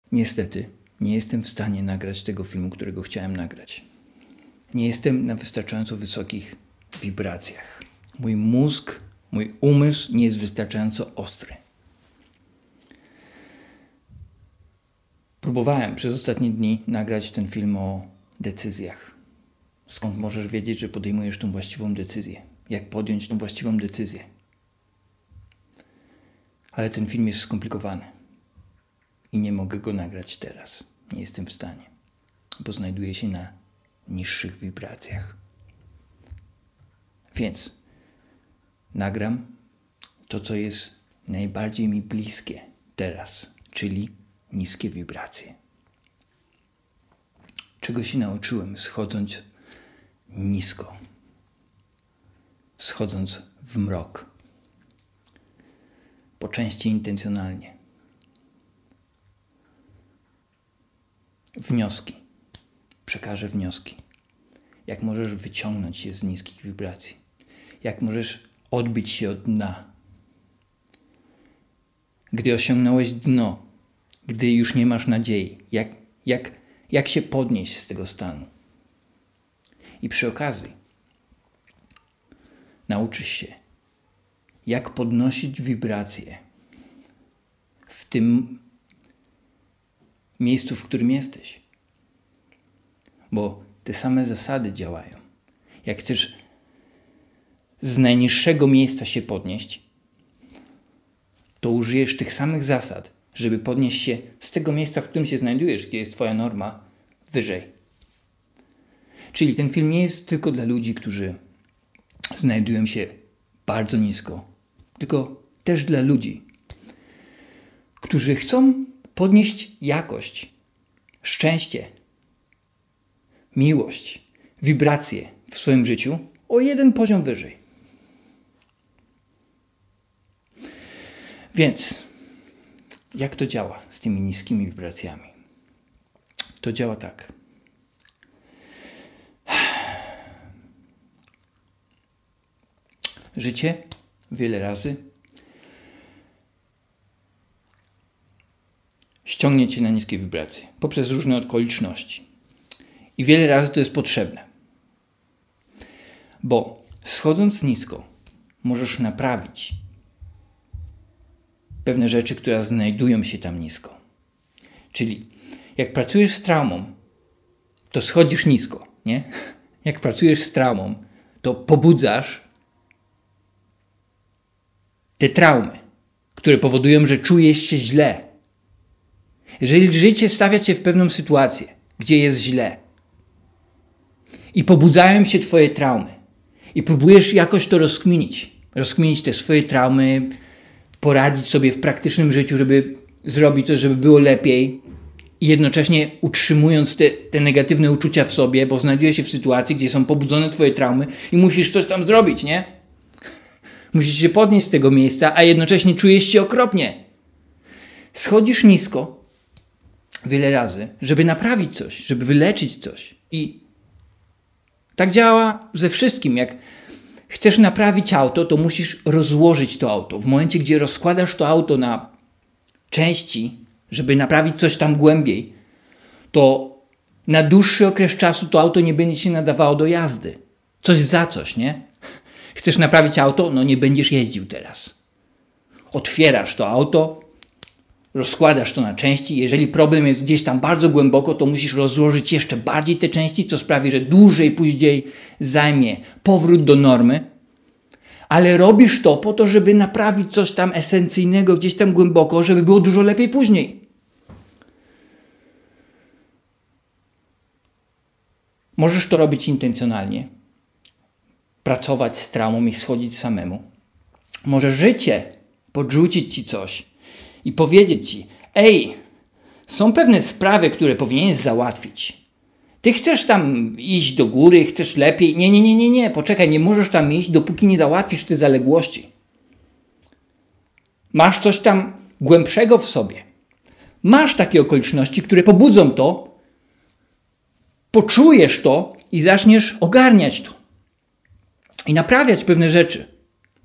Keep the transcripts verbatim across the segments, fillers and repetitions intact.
Niestety, nie jestem w stanie nagrać tego filmu, którego chciałem nagrać. Nie jestem na wystarczająco wysokich wibracjach. Mój mózg, mój umysł nie jest wystarczająco ostry. Próbowałem przez ostatnie dni nagrać ten film o decyzjach. Skąd możesz wiedzieć, że podejmujesz tą właściwą decyzję? Jak podjąć tą właściwą decyzję? Ale ten film jest skomplikowany. I nie mogę go nagrać teraz. Nie jestem w stanie. Bo znajduję się na niższych wibracjach. Więc nagram to, co jest najbardziej mi bliskie teraz, czyli niskie wibracje. Czego się nauczyłem schodząc nisko, schodząc w mrok, po części intencjonalnie. Wnioski. Przekażę wnioski. Jak możesz wyciągnąć się z niskich wibracji. Jak możesz odbić się od dna. Gdy osiągnąłeś dno, gdy już nie masz nadziei, jak, jak, jak się podnieść z tego stanu. I przy okazji nauczysz się, jak podnosić wibracje w tym miejscu, w którym jesteś. Bo te same zasady działają. Jak chcesz z najniższego miejsca się podnieść, to użyjesz tych samych zasad, żeby podnieść się z tego miejsca, w którym się znajdujesz, gdzie jest twoja norma, wyżej. Czyli ten film nie jest tylko dla ludzi, którzy znajdują się bardzo nisko, tylko też dla ludzi, którzy chcą podnieść jakość, szczęście, miłość, wibracje w swoim życiu o jeden poziom wyżej. Więc jak to działa z tymi niskimi wibracjami? To działa tak. Życie wiele razy ściągnie cię na niskie wibracje poprzez różne okoliczności. I wiele razy to jest potrzebne. Bo schodząc nisko możesz naprawić pewne rzeczy, które znajdują się tam nisko. Czyli jak pracujesz z traumą, to schodzisz nisko, nie? Jak pracujesz z traumą, to pobudzasz te traumy, które powodują, że czujesz się źle. Jeżeli życie stawia cię w pewną sytuację, gdzie jest źle i pobudzają się twoje traumy i próbujesz jakoś to rozkminić, rozkminić te swoje traumy, poradzić sobie w praktycznym życiu, żeby zrobić coś, żeby było lepiej i jednocześnie utrzymując te, te negatywne uczucia w sobie, bo znajdujesz się w sytuacji, gdzie są pobudzone twoje traumy i musisz coś tam zrobić, nie? Musisz się podnieść z tego miejsca, a jednocześnie czujesz się okropnie. Schodzisz nisko wiele razy, żeby naprawić coś, żeby wyleczyć coś. I tak działa ze wszystkim. Jak chcesz naprawić auto, to musisz rozłożyć to auto. W momencie, gdzie rozkładasz to auto na części, żeby naprawić coś tam głębiej, to na dłuższy okres czasu to auto nie będzie się nadawało do jazdy. Coś za coś, nie? Chcesz naprawić auto? No nie będziesz jeździł teraz. Otwierasz to auto, rozkładasz to na części. Jeżeli problem jest gdzieś tam bardzo głęboko, to musisz rozłożyć jeszcze bardziej te części, co sprawi, że dłużej później zajmie powrót do normy. Ale robisz to po to, żeby naprawić coś tam esencyjnego gdzieś tam głęboko, żeby było dużo lepiej później. Możesz to robić intencjonalnie. Pracować z traumą i schodzić samemu. Może życie podrzucić ci coś i powiedzieć ci: ej, są pewne sprawy, które powinieneś załatwić. Ty chcesz tam iść do góry, chcesz lepiej. Nie, nie, nie, nie, nie. Poczekaj, nie możesz tam iść, dopóki nie załatwisz tych zaległości. Masz coś tam głębszego w sobie. Masz takie okoliczności, które pobudzą to, poczujesz to i zaczniesz ogarniać to. I naprawiać pewne rzeczy.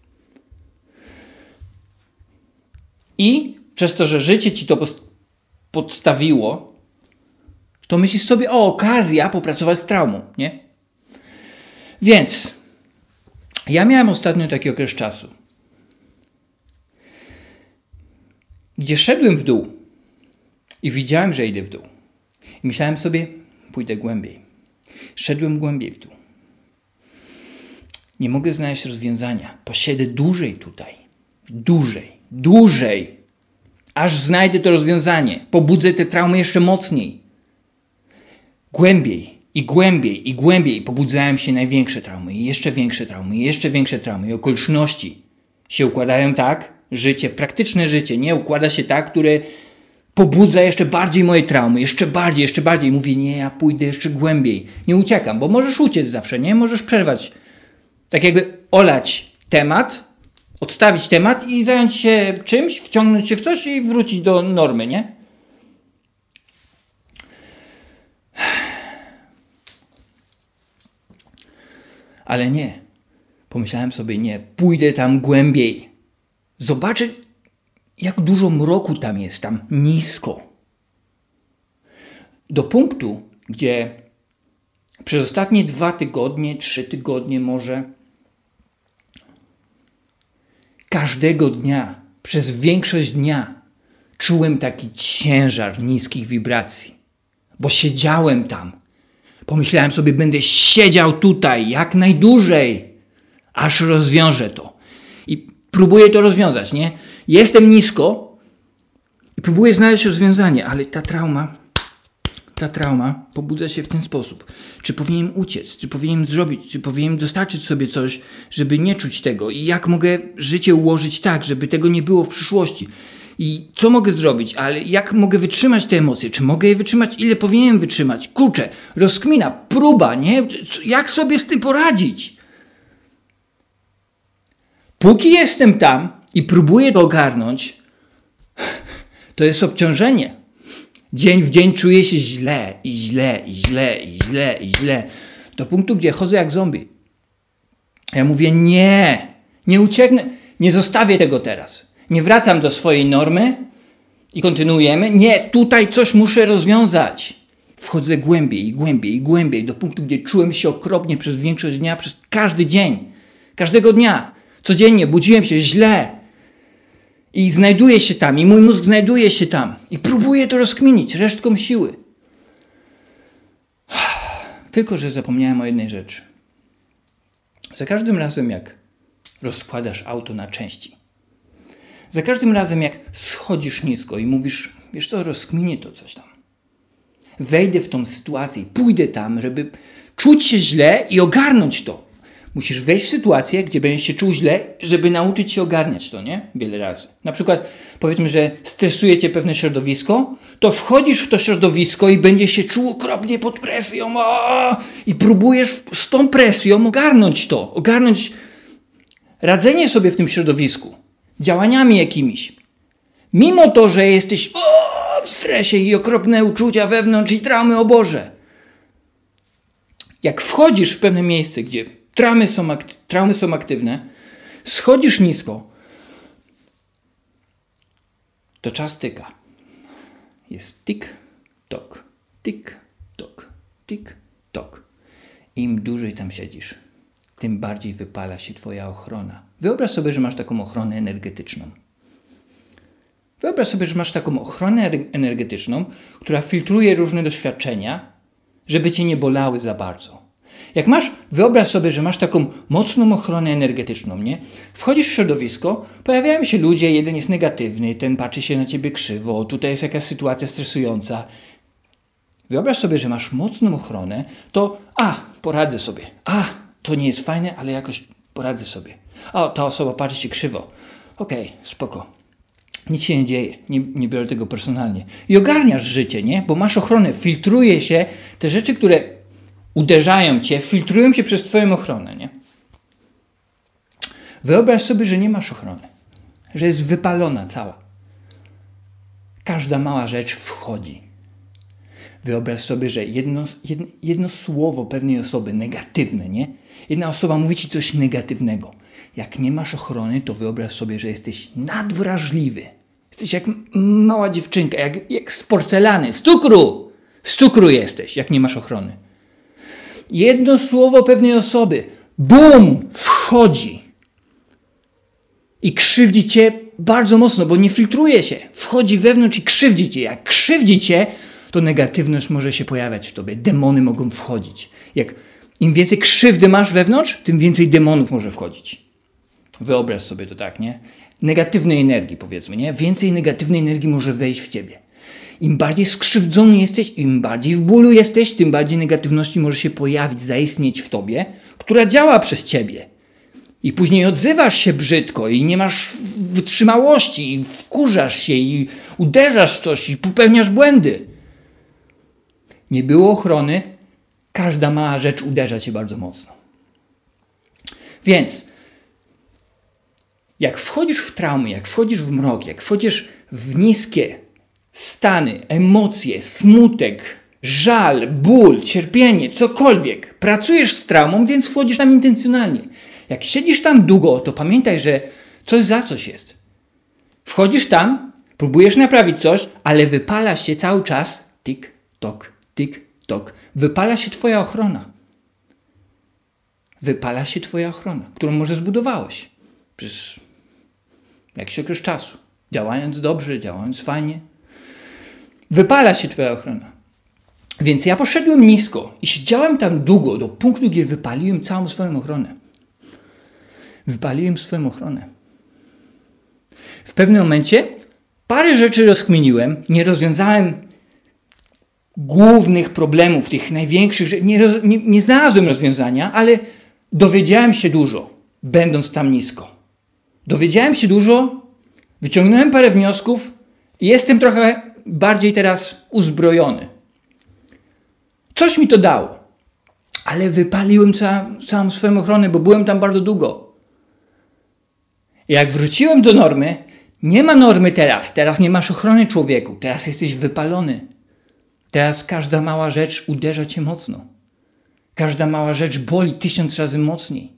I przez to, że życie ci to podstawiło, to myślisz sobie, o, okazja popracować z traumą, nie? Więc ja miałem ostatnio taki okres czasu, gdzie szedłem w dół i widziałem, że idę w dół. I myślałem sobie, pójdę głębiej. Szedłem głębiej w dół. Nie mogę znaleźć rozwiązania. Posiedzę dłużej tutaj. Dłużej. Dłużej. Aż znajdę to rozwiązanie. Pobudzę te traumy jeszcze mocniej. Głębiej. I głębiej. I głębiej. Pobudzałem się największe traumy. I jeszcze większe traumy. I jeszcze większe traumy. I okoliczności się układają tak. Życie, praktyczne życie, nie układa się tak, które pobudza jeszcze bardziej moje traumy, jeszcze bardziej, jeszcze bardziej. Mówię, nie, ja pójdę jeszcze głębiej. Nie uciekam, bo możesz uciec zawsze, nie? Możesz przerwać. Tak jakby olać temat, odstawić temat i zająć się czymś, wciągnąć się w coś i wrócić do normy, nie? Ale nie. Pomyślałem sobie, nie, pójdę tam głębiej. Zobaczę, jak dużo mroku tam jest, tam nisko. Do punktu, gdzie przez ostatnie dwa tygodnie, trzy tygodnie może, każdego dnia, przez większość dnia czułem taki ciężar niskich wibracji. Bo siedziałem tam. Pomyślałem sobie, będę siedział tutaj jak najdłużej, aż rozwiążę to. I próbuję to rozwiązać, nie? Jestem nisko i próbuję znaleźć rozwiązanie, ale ta trauma, ta trauma pobudza się w ten sposób. Czy powinienem uciec? Czy powinienem zrobić? Czy powinienem dostarczyć sobie coś, żeby nie czuć tego? I jak mogę życie ułożyć tak, żeby tego nie było w przyszłości? I co mogę zrobić? Ale jak mogę wytrzymać te emocje? Czy mogę je wytrzymać? Ile powinienem wytrzymać? Kurczę, rozkmina, próba, nie? Jak sobie z tym poradzić? Póki jestem tam i próbuję to ogarnąć, to jest obciążenie. Dzień w dzień czuję się źle i źle i źle i źle i źle. Do punktu, gdzie chodzę jak zombie. Ja mówię, nie, nie ucieknę, nie zostawię tego teraz. Nie wracam do swojej normy i kontynuujemy. Nie, tutaj coś muszę rozwiązać. Wchodzę głębiej i głębiej i głębiej do punktu, gdzie czułem się okropnie przez większość dnia, przez każdy dzień. Każdego dnia. Codziennie budziłem się źle. I znajduję się tam. I mój mózg znajduje się tam. I próbuję to rozkminić resztką siły. Tylko że zapomniałem o jednej rzeczy. Za każdym razem, jak rozkładasz auto na części, za każdym razem, jak schodzisz nisko i mówisz, wiesz co, rozkminię to coś tam. Wejdę w tą sytuację, pójdę tam, żeby czuć się źle i ogarnąć to. Musisz wejść w sytuację, gdzie będziesz się czuł źle, żeby nauczyć się ogarniać to, nie? Wiele razy. Na przykład, powiedzmy, że stresuje cię pewne środowisko, to wchodzisz w to środowisko i będziesz się czuł okropnie pod presją aaa, i próbujesz z tą presją ogarnąć to, ogarnąć radzenie sobie w tym środowisku, działaniami jakimiś. Mimo to, że jesteś o, w stresie i okropne uczucia wewnątrz i traumy, o Boże. Jak wchodzisz w pewne miejsce, gdzie traumy są, akty- traumy są aktywne, schodzisz nisko, to czas tyka. Jest tik-tok, tik-tok, tik-tok. Im dłużej tam siedzisz, tym bardziej wypala się twoja ochrona. Wyobraź sobie, że masz taką ochronę energetyczną. Wyobraź sobie, że masz taką ochronę energetyczną, która filtruje różne doświadczenia, żeby cię nie bolały za bardzo. Jak masz, wyobraź sobie, że masz taką mocną ochronę energetyczną, nie? Wchodzisz w środowisko, pojawiają się ludzie, jeden jest negatywny, ten patrzy się na ciebie krzywo, tutaj jest jakaś sytuacja stresująca. Wyobraź sobie, że masz mocną ochronę, to a, poradzę sobie. A, to nie jest fajne, ale jakoś poradzę sobie. A, ta osoba patrzy się krzywo. Okej, okay, spoko. Nic się nie dzieje, nie, nie biorę tego personalnie. I ogarniasz życie, nie? Bo masz ochronę, filtruje się te rzeczy, które uderzają cię, filtrują się przez twoją ochronę, nie? Wyobraź sobie, że nie masz ochrony, że jest wypalona cała. Każda mała rzecz wchodzi. Wyobraź sobie, że jedno, jedno, jedno słowo pewnej osoby, negatywne, nie? Jedna osoba mówi ci coś negatywnego. Jak nie masz ochrony, to wyobraź sobie, że jesteś nadwrażliwy. Jesteś jak mała dziewczynka, jak, jak z porcelany, z cukru. Z cukru jesteś, jak nie masz ochrony. Jedno słowo pewnej osoby, bum, wchodzi. I krzywdzi cię bardzo mocno, bo nie filtruje się. Wchodzi wewnątrz i krzywdzi cię. Jak krzywdzi cię, to negatywność może się pojawiać w tobie. Demony mogą wchodzić. Jak im więcej krzywdy masz wewnątrz, tym więcej demonów może wchodzić. Wyobraź sobie to tak, nie? Negatywnej energii, powiedzmy, nie? Więcej negatywnej energii może wejść w ciebie. Im bardziej skrzywdzony jesteś, im bardziej w bólu jesteś, tym bardziej negatywności może się pojawić, zaistnieć w tobie, która działa przez ciebie. I później odzywasz się brzydko i nie masz wytrzymałości, i wkurzasz się, i uderzasz w coś, i popełniasz błędy. Nie było ochrony, każda mała rzecz uderza cię bardzo mocno. Więc jak wchodzisz w traumy, jak wchodzisz w mrok, jak wchodzisz w niskie stany, emocje, smutek, żal, ból, cierpienie, cokolwiek, pracujesz z traumą, więc wchodzisz tam intencjonalnie. Jak siedzisz tam długo, to pamiętaj, że coś za coś jest. Wchodzisz tam, próbujesz naprawić coś, ale wypala się cały czas tik, tok, tik, tok. Wypala się twoja ochrona. Wypala się twoja ochrona, którą może zbudowałeś. Przez jakiś okres czasu. Działając dobrze, działając fajnie. Wypala się twoja ochrona. Więc ja poszedłem nisko i siedziałem tam długo, do punktu, gdzie wypaliłem całą swoją ochronę. Wypaliłem swoją ochronę. W pewnym momencie parę rzeczy rozkminiłem, nie rozwiązałem głównych problemów, tych największych rzeczy, nie, roz, nie, nie znalazłem rozwiązania, ale dowiedziałem się dużo, będąc tam nisko. Dowiedziałem się dużo, wyciągnąłem parę wniosków i jestem trochę bardziej teraz uzbrojony. Coś mi to dało, ale wypaliłem ca, całą swoją ochronę, bo byłem tam bardzo długo. Jak wróciłem do normy, nie ma normy teraz. Teraz nie masz ochrony, człowieku. Teraz jesteś wypalony. Teraz każda mała rzecz uderza cię mocno. Każda mała rzecz boli tysiąc razy mocniej.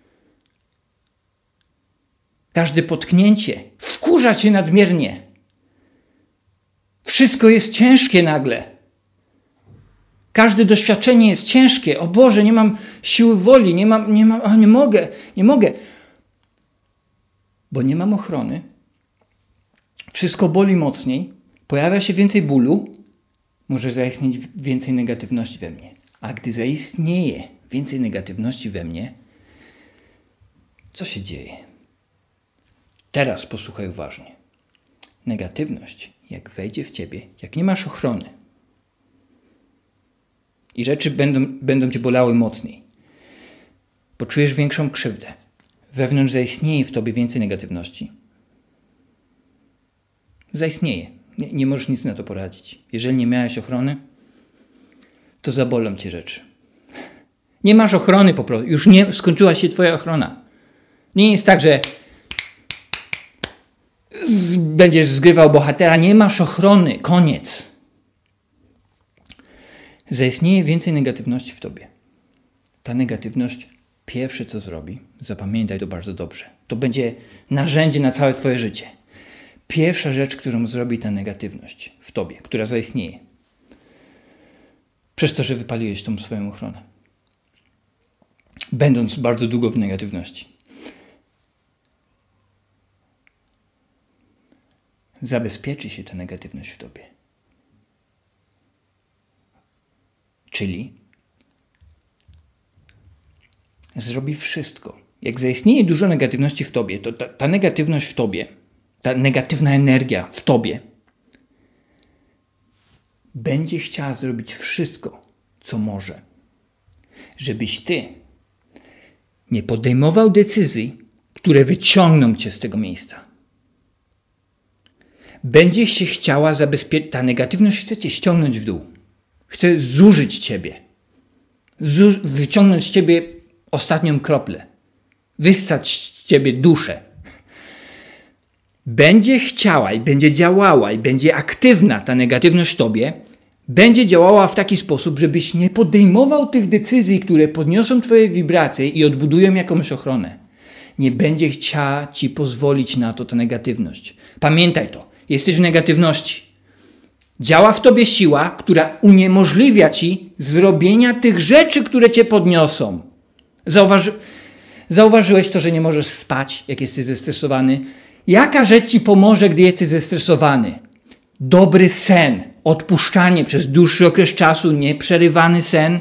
Każde potknięcie wkurza cię nadmiernie. Wszystko jest ciężkie nagle. Każde doświadczenie jest ciężkie. O Boże, nie mam siły woli, nie mam, nie mam, o, nie mogę, nie mogę. Bo nie mam ochrony. Wszystko boli mocniej. Pojawia się więcej bólu. Może zaistnieć więcej negatywności we mnie. A gdy zaistnieje więcej negatywności we mnie, co się dzieje? Teraz posłuchaj uważnie. Negatywność, jak wejdzie w ciebie, jak nie masz ochrony i rzeczy będą, będą cię bolały mocniej, poczujesz większą krzywdę, wewnątrz zaistnieje w tobie więcej negatywności. Zaistnieje. Nie, nie możesz nic na to poradzić. Jeżeli nie miałeś ochrony, to zabolą cię rzeczy. Nie masz ochrony po prostu. Już nie skończyła się twoja ochrona. Nie jest tak, że z, będziesz zgrywał bohatera. Nie masz ochrony. Koniec. Zaistnieje więcej negatywności w tobie. Ta negatywność pierwsze co zrobi, zapamiętaj to bardzo dobrze, to będzie narzędzie na całe twoje życie. Pierwsza rzecz, którą zrobi ta negatywność w tobie, która zaistnieje, przez to, że wypaliłeś tą swoją ochronę, będąc bardzo długo w negatywności. Zabezpieczy się ta negatywność w tobie. Czyli zrobi wszystko. Jak zaistnieje dużo negatywności w tobie, to ta, ta negatywność w tobie, ta negatywna energia w tobie będzie chciała zrobić wszystko, co może, żebyś ty nie podejmował decyzji, które wyciągną cię z tego miejsca. Będzie się chciała zabezpieczyć, ta negatywność chce cię ściągnąć w dół. Chce zużyć ciebie. Zu- wyciągnąć z ciebie ostatnią kroplę. Wyssać z ciebie duszę. Będzie chciała i będzie działała i będzie aktywna ta negatywność w tobie, będzie działała w taki sposób, żebyś nie podejmował tych decyzji, które podniosą twoje wibracje i odbudują jakąś ochronę. Nie będzie chciała ci pozwolić na to ta negatywność. Pamiętaj to. Jesteś w negatywności. Działa w tobie siła, która uniemożliwia ci zrobienia tych rzeczy, które cię podniosą. Zauważy... Zauważyłeś to, że nie możesz spać, jak jesteś zestresowany? Jaka rzecz ci pomoże, gdy jesteś zestresowany? Dobry sen, odpuszczanie przez dłuższy okres czasu, nieprzerywany sen.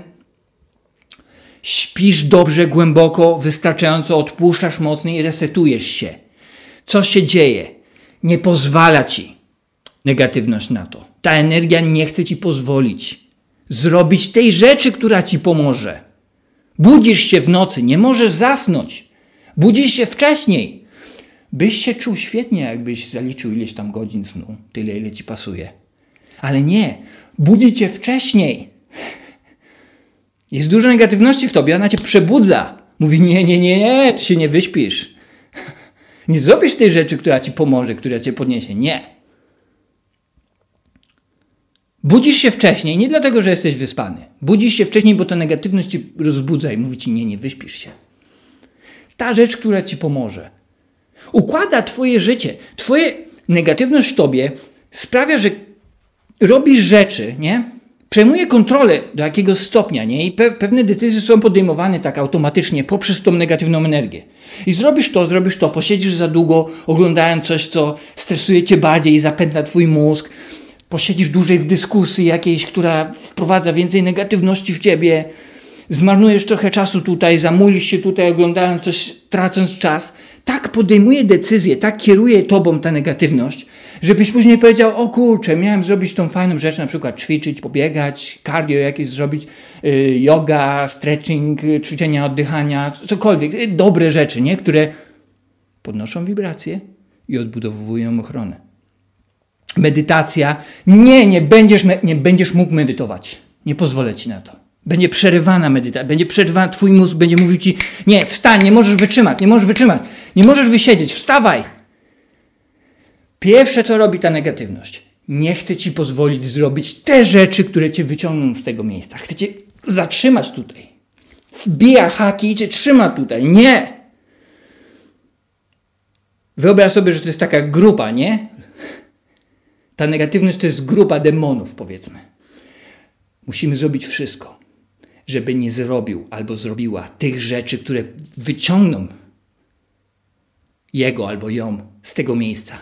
Śpisz dobrze, głęboko, wystarczająco, odpuszczasz mocniej i resetujesz się. Co się dzieje? Nie pozwala ci negatywność na to. Ta energia nie chce ci pozwolić zrobić tej rzeczy, która ci pomoże. Budzisz się w nocy, nie możesz zasnąć. Budzisz się wcześniej. Byś się czuł świetnie, jakbyś zaliczył ileś tam godzin snu, tyle ile ci pasuje. Ale nie, budzi cię wcześniej. Jest dużo negatywności w tobie, ona cię przebudza. Mówi nie, nie, nie, nie, ty się nie wyśpisz. Nie zrobisz tej rzeczy, która ci pomoże, która cię podniesie. Nie. Budzisz się wcześniej, nie dlatego, że jesteś wyspany. Budzisz się wcześniej, bo ta negatywność cię rozbudza i mówi ci nie, nie wyśpisz się. Ta rzecz, która ci pomoże. Układa twoje życie. Twoja negatywność w tobie sprawia, że robisz rzeczy, nie? Przejmuje kontrolę do jakiegoś stopnia, nie? I pe- pewne decyzje są podejmowane tak automatycznie poprzez tą negatywną energię. I zrobisz to, zrobisz to, posiedzisz za długo, oglądając coś, co stresuje cię bardziej i zapętla twój mózg. Posiedzisz dłużej w dyskusji jakiejś, która wprowadza więcej negatywności w ciebie. Zmarnujesz trochę czasu tutaj, zamulisz się tutaj, oglądając coś, tracąc czas. Tak podejmuje decyzję, tak kieruje tobą ta negatywność, żebyś później powiedział, o kurczę, miałem zrobić tą fajną rzecz, na przykład ćwiczyć, pobiegać, cardio jakieś zrobić, yy, yoga, stretching, yy, ćwiczenia oddychania, cokolwiek. Yy, dobre rzeczy, nie? Które podnoszą wibracje i odbudowują ochronę. Medytacja. Nie, nie będziesz, nie będziesz mógł medytować. Nie pozwolę ci na to. Będzie przerywana medytacja, będzie przerywana, twój mózg będzie mówił ci, nie, wstań, nie możesz wytrzymać, nie możesz wytrzymać, nie możesz wysiedzieć, wstawaj. Pierwsze, co robi ta negatywność, nie chce ci pozwolić zrobić te rzeczy, które cię wyciągną z tego miejsca. Chce cię zatrzymać tutaj. Wbija haki i cię trzyma tutaj. Nie. Wyobraź sobie, że to jest taka grupa, nie? Ta negatywność to jest grupa demonów, powiedzmy. Musimy zrobić wszystko, żeby nie zrobił albo zrobiła tych rzeczy, które wyciągną jego albo ją z tego miejsca.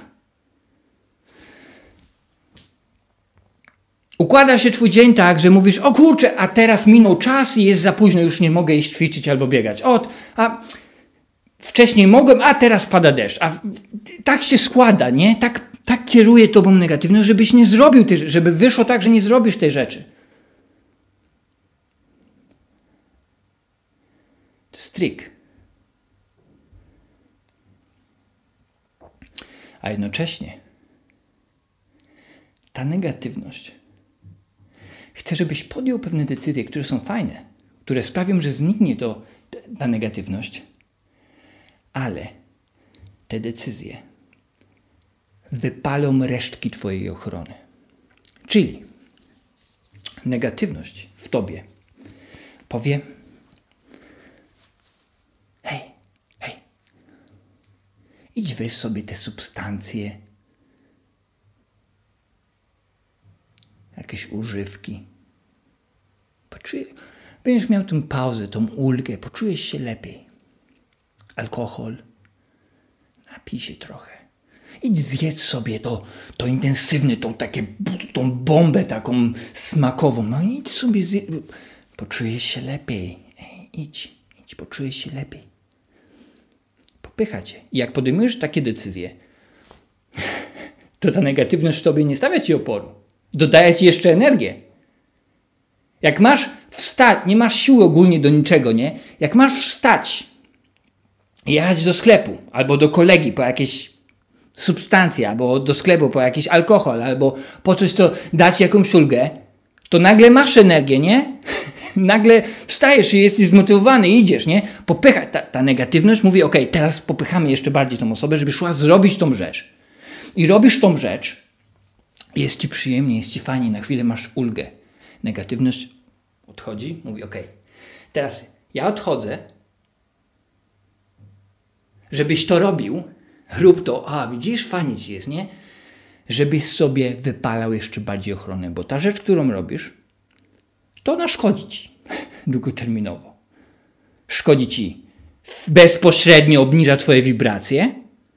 Układa się twój dzień tak, że mówisz, o kurczę, a teraz minął czas i jest za późno, już nie mogę iść ćwiczyć albo biegać. O, a wcześniej mogłem, a teraz pada deszcz. A tak się składa, nie? Tak, tak kieruje tobą negatywność, żebyś nie zrobił tej, żeby wyszło tak, że nie zrobisz tej rzeczy. To jest trik. A jednocześnie ta negatywność chce, żebyś podjął pewne decyzje, które są fajne, które sprawią, że zniknie to, ta negatywność, ale te decyzje wypalą resztki twojej ochrony. Czyli negatywność w tobie powie, hej, hej, idź weź sobie te substancje, jakieś używki. Poczuję, będziesz miał tę pauzę, tą ulgę, poczujesz się lepiej. Alkohol, napij się trochę. Idź zjedz sobie to, to intensywne, tą, takie, tą bombę taką smakową. No idź sobie zjedz. Poczujesz się lepiej. Ej, idź, idź, poczujesz się lepiej. Popycha cię. I jak podejmujesz takie decyzje, to ta negatywność w tobie nie stawia ci oporu. Dodaje ci jeszcze energię. Jak masz wstać, nie masz siły ogólnie do niczego, nie? Jak masz wstać i jechać do sklepu albo do kolegi po jakieś substancje, albo do sklepu po jakiś alkohol, albo po coś, co dać jakąś ulgę, to nagle masz energię, nie? Nagle wstajesz i jesteś zmotywowany i idziesz, nie? Popycha, ta, ta negatywność mówi, okej, okay, teraz popychamy jeszcze bardziej tą osobę, żeby szła zrobić tą rzecz. I robisz tą rzecz, jest ci przyjemnie, jest ci fajnie, na chwilę masz ulgę. Negatywność odchodzi, mówi, okej, okay, teraz ja odchodzę, żebyś to robił, rób to, a widzisz, fajnie ci jest, nie? żebyś sobie wypalał jeszcze bardziej ochronę, bo ta rzecz, którą robisz, to naszkodzi ci długoterminowo. Szkodzi ci bezpośrednio, obniża twoje wibracje,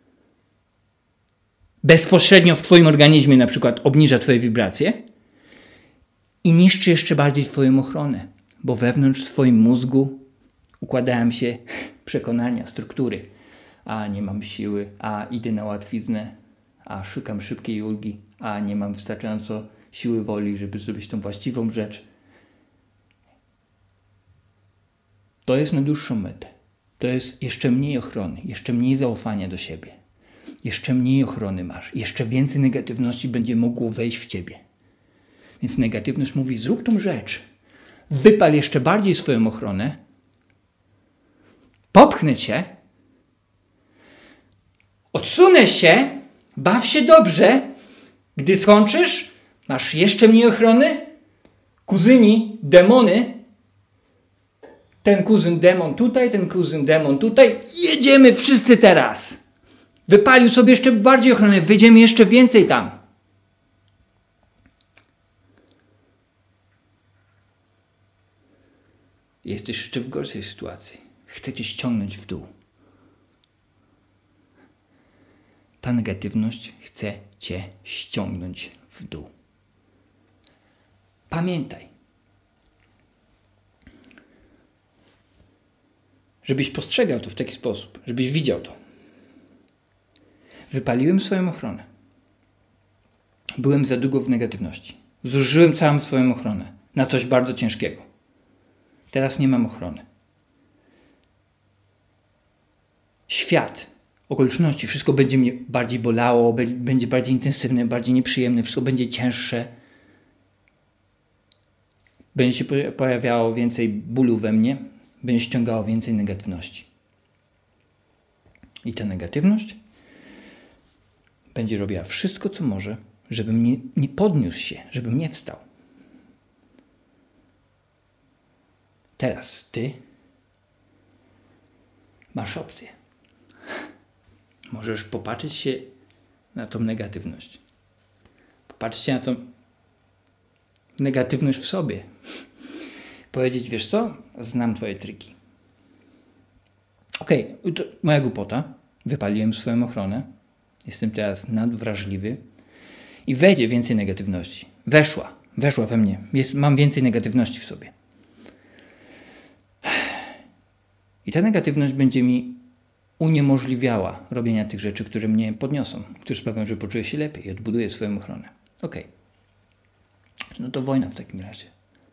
bezpośrednio w twoim organizmie na przykład obniża twoje wibracje i niszczy jeszcze bardziej twoją ochronę, bo wewnątrz w twoim mózgu układają się przekonania, struktury. A nie mam siły, a idę na łatwiznę, a szukam szybkiej ulgi, a nie mam wystarczająco siły woli, żeby zrobić tą właściwą rzecz. To jest na dłuższą metę. To jest jeszcze mniej ochrony, jeszcze mniej zaufania do siebie. Jeszcze mniej ochrony masz. Jeszcze więcej negatywności będzie mogło wejść w ciebie. Więc negatywność mówi, zrób tą rzecz. Wypal jeszcze bardziej swoją ochronę. Popchnę cię. Odsunę się. Baw się dobrze. Gdy skończysz, masz jeszcze mniej ochrony. Kuzyni, demony. Ten kuzyn demon tutaj, ten kuzyn demon tutaj. Jedziemy wszyscy teraz. Wypalił sobie jeszcze bardziej ochronę. Wyjdziemy jeszcze więcej tam. Jesteś jeszcze w gorszej sytuacji. Chcecie ściągnąć w dół. Ta negatywność chce cię ściągnąć w dół. Pamiętaj, żebyś postrzegał to w taki sposób, żebyś widział to. Wypaliłem swoją ochronę. Byłem za długo w negatywności. Zużyłem całą swoją ochronę na coś bardzo ciężkiego. Teraz nie mam ochrony. Świat, okoliczności, wszystko będzie mnie bardziej bolało, będzie bardziej intensywne, bardziej nieprzyjemne, wszystko będzie cięższe. Będzie się pojawiało więcej bólu we mnie, będzie ściągało więcej negatywności. I ta negatywność będzie robiła wszystko, co może, żebym nie, nie podniósł się, żebym nie wstał. Teraz ty masz opcję. Możesz popatrzeć się na tą negatywność. Popatrzeć się na tą negatywność w sobie. Powiedzieć, wiesz co? Znam twoje triki. Okej, okay, moja głupota. Wypaliłem swoją ochronę. Jestem teraz nadwrażliwy. I wejdzie więcej negatywności. Weszła. Weszła we mnie. Jest, mam więcej negatywności w sobie. I ta negatywność będzie mi uniemożliwiała robienia tych rzeczy, które mnie podniosą, które sprawią, że poczuję się lepiej i odbuduję swoją ochronę. Okej. Okay. No to wojna w takim razie.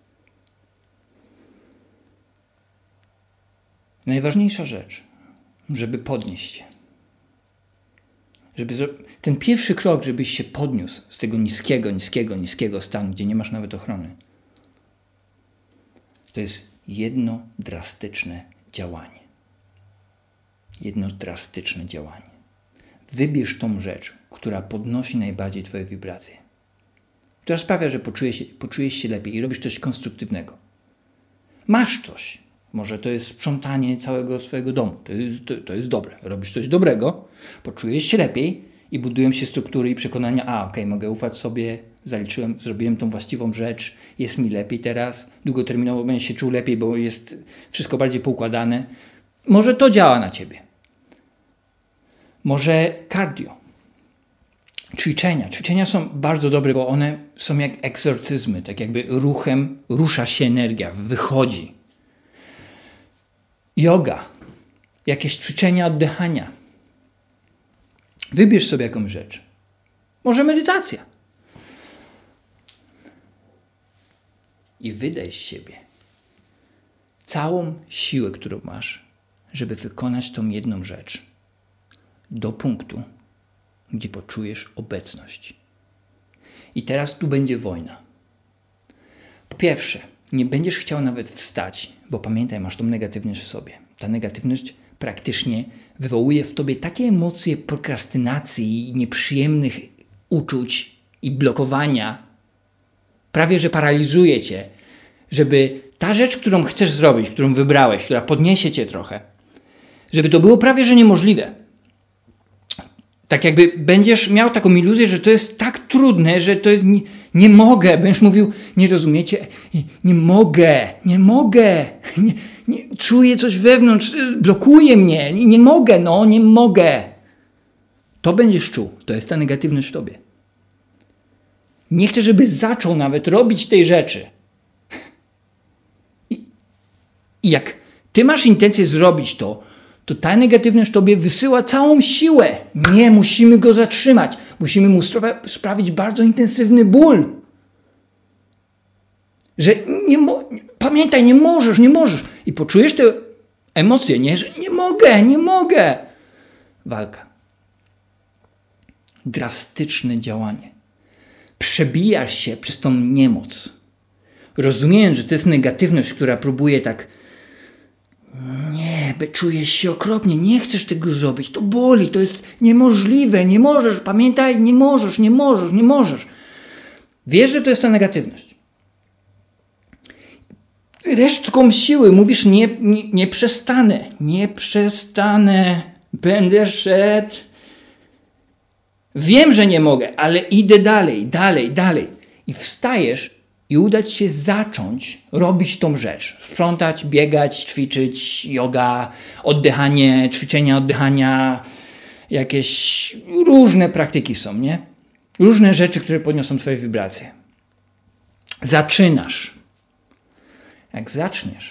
Najważniejsza rzecz, żeby podnieść się. Żeby zro... Ten pierwszy krok, żebyś się podniósł z tego niskiego, niskiego, niskiego stanu, gdzie nie masz nawet ochrony. To jest jedno drastyczne działanie. Jedno drastyczne działanie. Wybierz tą rzecz, która podnosi najbardziej twoje wibracje. Która sprawia, że poczujesz się, poczujesz się lepiej i robisz coś konstruktywnego. Masz coś. Może to jest sprzątanie całego swojego domu. To jest, to, to jest dobre. Robisz coś dobrego, poczujesz się lepiej i budują się struktury i przekonania, a okej, okay, mogę ufać sobie, zaliczyłem, zrobiłem tą właściwą rzecz, jest mi lepiej teraz, długoterminowo będę się czuł lepiej, bo jest wszystko bardziej poukładane. Może to działa na ciebie. Może cardio. Ćwiczenia. Ćwiczenia są bardzo dobre, bo one są jak egzorcyzmy, tak jakby ruchem rusza się energia, wychodzi. Yoga. Jakieś ćwiczenia oddychania. Wybierz sobie jakąś rzecz. Może medytacja. I wydaj z siebie całą siłę, którą masz, żeby wykonać tą jedną rzecz do punktu, gdzie poczujesz obecność. I teraz tu będzie wojna. Po pierwsze, nie będziesz chciał nawet wstać, bo pamiętaj, masz tą negatywność w sobie. Ta negatywność praktycznie wywołuje w tobie takie emocje prokrastynacji, nieprzyjemnych uczuć i blokowania, prawie że paraliżuje cię, żeby ta rzecz, którą chcesz zrobić, którą wybrałeś, która podniesie cię trochę, żeby to było prawie że niemożliwe. Tak jakby będziesz miał taką iluzję, że to jest tak trudne, że to jest nie, nie mogę. Będziesz mówił, nie rozumiecie, nie, nie mogę, nie mogę, nie, nie, czuję coś wewnątrz, blokuje mnie, nie, nie mogę, no nie mogę. To będziesz czuł, to jest ta negatywność w tobie. Nie chcę, żebyś zaczął nawet robić tej rzeczy. I, i jak ty masz intencję zrobić to, to ta negatywność tobie wysyła całą siłę. Nie, musimy go zatrzymać. Musimy mu spra- sprawić bardzo intensywny ból. Że nie mo- pamiętaj, nie możesz, nie możesz. I poczujesz te emocje, nie? Że nie mogę, nie mogę. Walka. Drastyczne działanie. Przebijasz się przez tą niemoc. Rozumiejąc, że to jest negatywność, która próbuje tak nie, czujesz się okropnie, nie chcesz tego zrobić, to boli, to jest niemożliwe, nie możesz, pamiętaj, nie możesz, nie możesz, nie możesz. Wiesz, że to jest ta negatywność. Resztką siły mówisz, nie, nie, nie przestanę, nie przestanę, będę szedł. Wiem, że nie mogę, ale idę dalej, dalej, dalej. I wstajesz i uda ci się zacząć robić tą rzecz. Sprzątać, biegać, ćwiczyć, yoga, oddychanie, ćwiczenia oddychania, jakieś różne praktyki są, nie? Różne rzeczy, które podniosą twoje wibracje. Zaczynasz. Jak zaczniesz,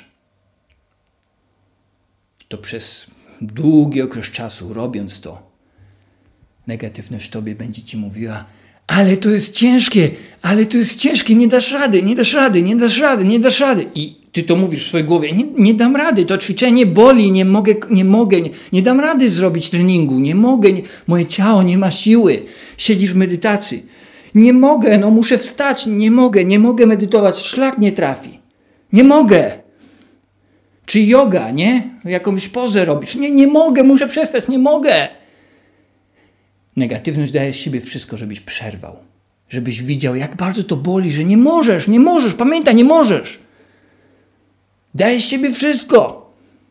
to przez długi okres czasu, robiąc to, negatywność w tobie będzie ci mówiła, ale to jest ciężkie, ale to jest ciężkie, nie dasz rady, nie dasz rady, nie dasz rady, nie dasz rady. I ty to mówisz w swojej głowie, nie, nie dam rady, to ćwiczenie boli, nie mogę, nie mogę, nie, nie dam rady zrobić treningu, nie mogę, nie, moje ciało nie ma siły, siedzisz w medytacji. Nie mogę, no muszę wstać, nie mogę, nie mogę medytować, szlak nie trafi. Nie mogę. Czy yoga, nie? Jakąś pozę robisz. Nie, nie mogę, muszę przestać, nie mogę. Negatywność daje z siebie wszystko, żebyś przerwał. Żebyś widział, jak bardzo to boli, że nie możesz, nie możesz, pamiętaj, nie możesz. Daje z siebie wszystko.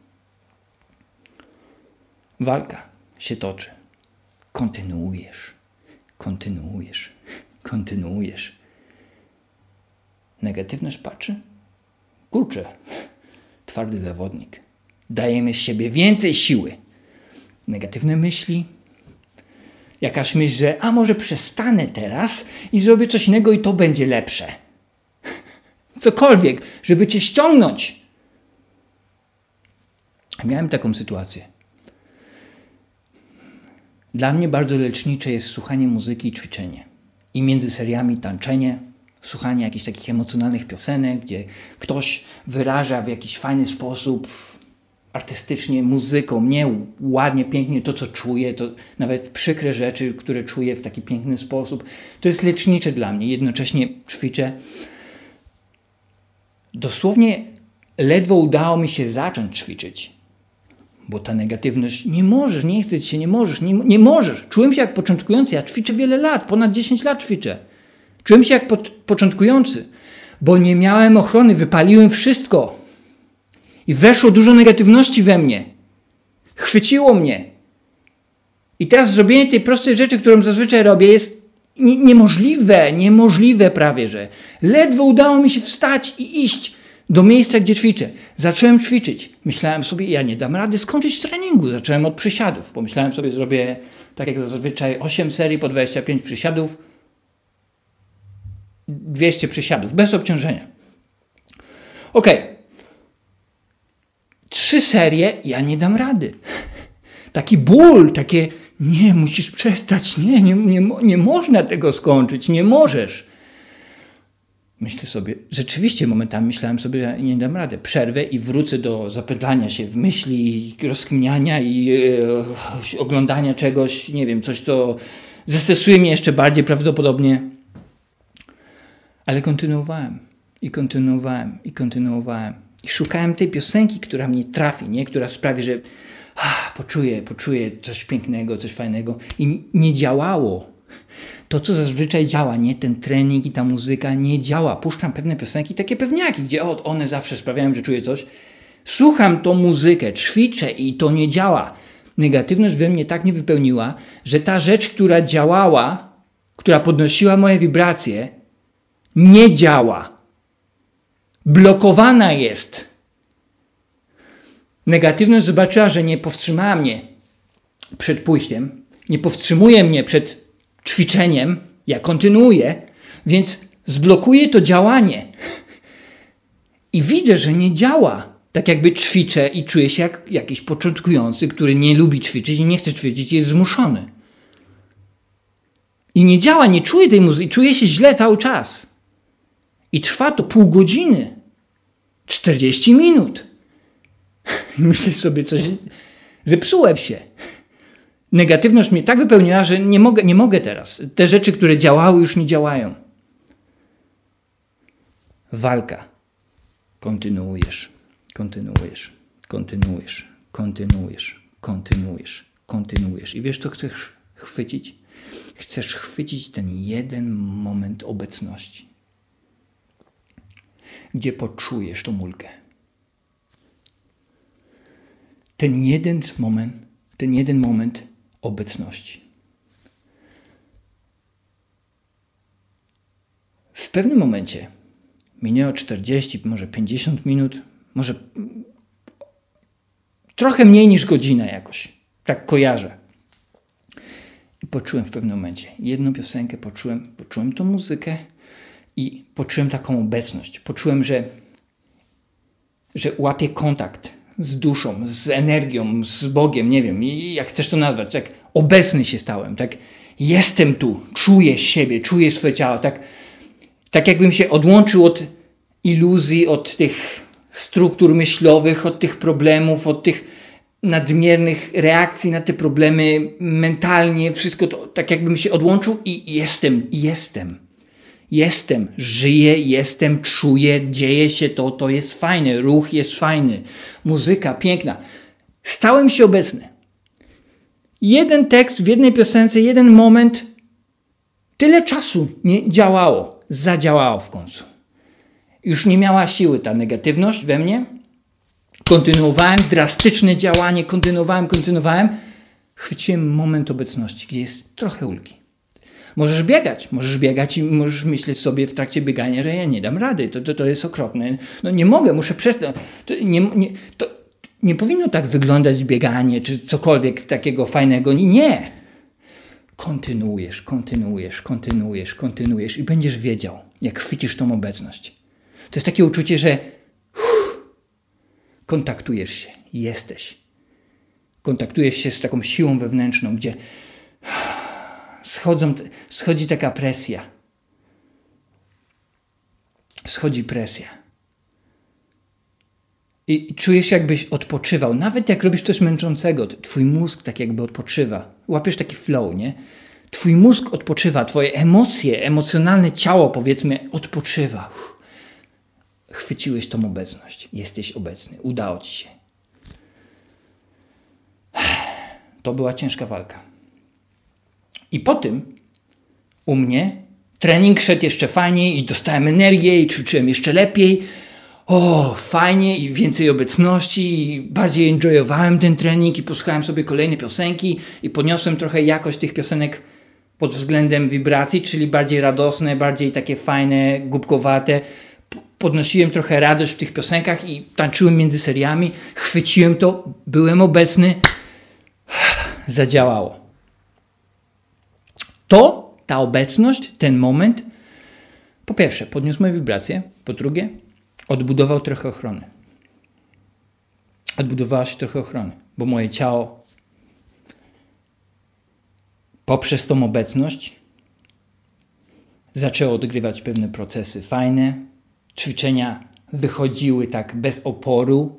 Walka się toczy. Kontynuujesz, kontynuujesz, kontynuujesz. Negatywność patrzy. Kurczę, twardy zawodnik. Dajemy z siebie więcej siły. Negatywne myśli. Jakaś myśl, że a może przestanę teraz i zrobię coś innego i to będzie lepsze. Cokolwiek, żeby cię ściągnąć. Miałem taką sytuację. Dla mnie bardzo lecznicze jest słuchanie muzyki i ćwiczenie. I między seriami tańczenie, słuchanie jakichś takich emocjonalnych piosenek, gdzie ktoś wyraża w jakiś fajny sposób, artystycznie, muzyką, nie ładnie, pięknie to, co czuje, to nawet przykre rzeczy, które czuję w taki piękny sposób. To jest lecznicze dla mnie. Jednocześnie ćwiczę. Dosłownie ledwo udało mi się zacząć ćwiczyć, bo ta negatywność, nie możesz, nie chce ci się, nie możesz, nie, nie możesz. Czułem się jak początkujący, ja ćwiczę wiele lat, ponad dziesięć lat ćwiczę. Czułem się jak po, początkujący, bo nie miałem ochrony, wypaliłem wszystko. I weszło dużo negatywności we mnie. Chwyciło mnie. I teraz zrobienie tej prostej rzeczy, którą zazwyczaj robię, jest nie, niemożliwe, niemożliwe prawie, że. Ledwo udało mi się wstać i iść do miejsca, gdzie ćwiczę. Zacząłem ćwiczyć. Myślałem sobie, ja nie dam rady skończyć treningu. Zacząłem od przysiadów. Pomyślałem sobie, zrobię tak jak zazwyczaj osiem serii po dwadzieścia pięć przysiadów. dwieście przysiadów, bez obciążenia. Okej. Okay. Trzy serie, ja nie dam rady. Taki ból, takie, nie, musisz przestać, nie, nie, nie, nie można tego skończyć, nie możesz. Myślę sobie, rzeczywiście momentami myślałem sobie, że nie dam rady. Przerwę i wrócę do zapętlania się w myśli, rozkminiania i e, oglądania czegoś, nie wiem, coś, co zestresuje mnie jeszcze bardziej prawdopodobnie. Ale kontynuowałem i kontynuowałem i kontynuowałem. I szukałem tej piosenki, która mnie trafi, nie? Która sprawi, że ah, poczuję, poczuję coś pięknego, coś fajnego. I nie działało. To, co zazwyczaj działa, nie? Ten trening i ta muzyka nie działa. Puszczam pewne piosenki, takie pewniaki, gdzie o, one zawsze sprawiają, że czuję coś. Słucham tą muzykę, ćwiczę i to nie działa. Negatywność we mnie tak mnie wypełniła, że ta rzecz, która działała, która podnosiła moje wibracje, nie działa. Blokowana jest. Negatywność zobaczyła, że nie powstrzymała mnie przed pójściem, nie powstrzymuje mnie przed ćwiczeniem, ja kontynuuję, więc zblokuję to działanie. I widzę, że nie działa. Tak jakby ćwiczę i czuję się jak jakiś początkujący, który nie lubi ćwiczyć i nie chce ćwiczyć i jest zmuszony. I nie działa, nie czuję tej muzyki, czuję się źle cały czas. I trwa to pół godziny, czterdzieści minut. Myślę sobie, coś zepsułem się. Negatywność mnie tak wypełniła, że nie mogę, nie mogę teraz. Te rzeczy, które działały, już nie działają. Walka. Kontynuujesz, kontynuujesz, kontynuujesz, kontynuujesz, kontynuujesz, kontynuujesz. I wiesz, co chcesz chwycić? Chcesz chwycić ten jeden moment obecności, gdzie poczujesz tą ulgę. Ten jeden moment, ten jeden moment obecności. W pewnym momencie minęło czterdzieści, może pięćdziesiąt minut, może trochę mniej niż godzina jakoś. Tak kojarzę. I poczułem w pewnym momencie jedną piosenkę, poczułem, poczułem tą muzykę i poczułem taką obecność. Poczułem, że, że łapię kontakt z duszą, z energią, z Bogiem, nie wiem, i jak chcesz to nazwać, tak obecny się stałem, tak jestem tu, czuję siebie, czuję swoje ciało, tak, tak jakbym się odłączył od iluzji, od tych struktur myślowych, od tych problemów, od tych nadmiernych reakcji na te problemy mentalnie, wszystko to, tak jakbym się odłączył i jestem, jestem. Jestem, żyję, jestem, czuję, dzieje się to, to jest fajne, ruch jest fajny, muzyka piękna. Stałem się obecny. Jeden tekst w jednej piosence, jeden moment, tyle czasu nie działało, zadziałało w końcu. Już nie miała siły ta negatywność we mnie. Kontynuowałem drastyczne działanie, kontynuowałem, kontynuowałem. Chwyciłem moment obecności, gdzie jest trochę ulgi. Możesz biegać, możesz biegać i możesz myśleć sobie w trakcie biegania, że ja nie dam rady, to, to, to jest okropne. No nie mogę, muszę przestać. To nie, nie, to nie powinno tak wyglądać bieganie, czy cokolwiek takiego fajnego. Nie. Kontynuujesz, kontynuujesz, kontynuujesz, kontynuujesz i będziesz wiedział, jak chwycisz tą obecność. To jest takie uczucie, że uff, kontaktujesz się, jesteś. Kontaktujesz się z taką siłą wewnętrzną, gdzie Schodzą, schodzi taka presja. Schodzi presja. I czujesz, jakbyś odpoczywał. Nawet jak robisz coś męczącego, twój mózg tak jakby odpoczywa. Łapiesz taki flow, nie? Twój mózg odpoczywa, twoje emocje, emocjonalne ciało, powiedzmy, odpoczywa. Uff. Chwyciłeś tą obecność. Jesteś obecny. Udało ci się. To była ciężka walka. I po tym u mnie trening szedł jeszcze fajniej i dostałem energię i ćwiczyłem jeszcze lepiej. O, fajnie i więcej obecności i bardziej enjoyowałem ten trening i posłuchałem sobie kolejne piosenki i podniosłem trochę jakość tych piosenek pod względem wibracji, czyli bardziej radosne, bardziej takie fajne, głupkowate. Podnosiłem trochę radość w tych piosenkach i tańczyłem między seriami. Chwyciłem to, byłem obecny. Zadziałało. To, ta obecność, ten moment, po pierwsze, podniósł moje wibracje, po drugie, odbudował trochę ochrony. Odbudowała się trochę ochrony, bo moje ciało poprzez tą obecność zaczęło odgrywać pewne procesy fajne, ćwiczenia wychodziły tak bez oporu.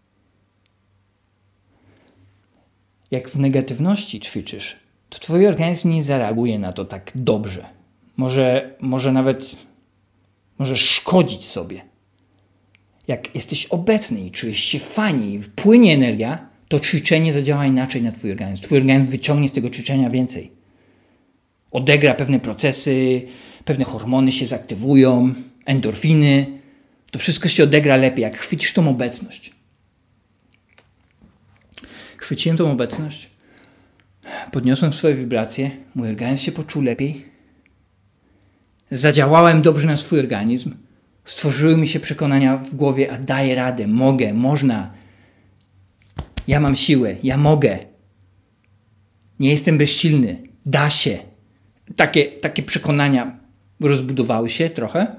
Jak w negatywności ćwiczysz, to twój organizm nie zareaguje na to tak dobrze. Może, może nawet może szkodzić sobie. Jak jesteś obecny i czujesz się fajnie i wpłynie energia, to ćwiczenie zadziała inaczej na twój organizm. Twój organizm wyciągnie z tego ćwiczenia więcej. Odegra pewne procesy, pewne hormony się zaktywują, endorfiny. To wszystko się odegra lepiej, jak chwycisz tą obecność. chwyciłem tą obecność, podniosłem swoje wibracje, mój organizm się poczuł lepiej, zadziałałem dobrze na swój organizm, stworzyły mi się przekonania w głowie, a daję radę, mogę, można, ja mam siłę, ja mogę, nie jestem bezsilny, da się. Takie, takie przekonania rozbudowały się trochę,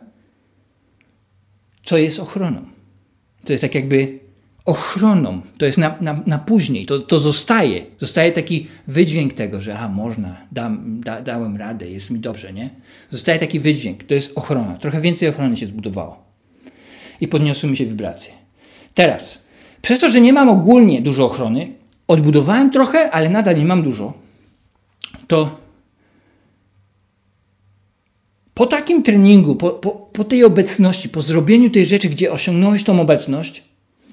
co jest ochroną. To jest tak jakby ochroną, to jest na, na, na później, to, to zostaje. Zostaje taki wydźwięk tego, że aha, można, dam, da, dałem radę, jest mi dobrze, nie? Zostaje taki wydźwięk, to jest ochrona. Trochę więcej ochrony się zbudowało. I podniosły mi się wibracje. Teraz, przez to, że nie mam ogólnie dużo ochrony, odbudowałem trochę, ale nadal nie mam dużo, to po takim treningu, po, po, po tej obecności, po zrobieniu tej rzeczy, gdzie osiągnąłeś tą obecność,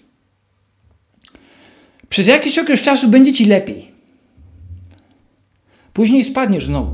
przez jakiś okres czasu będzie ci lepiej. Później spadniesz znowu.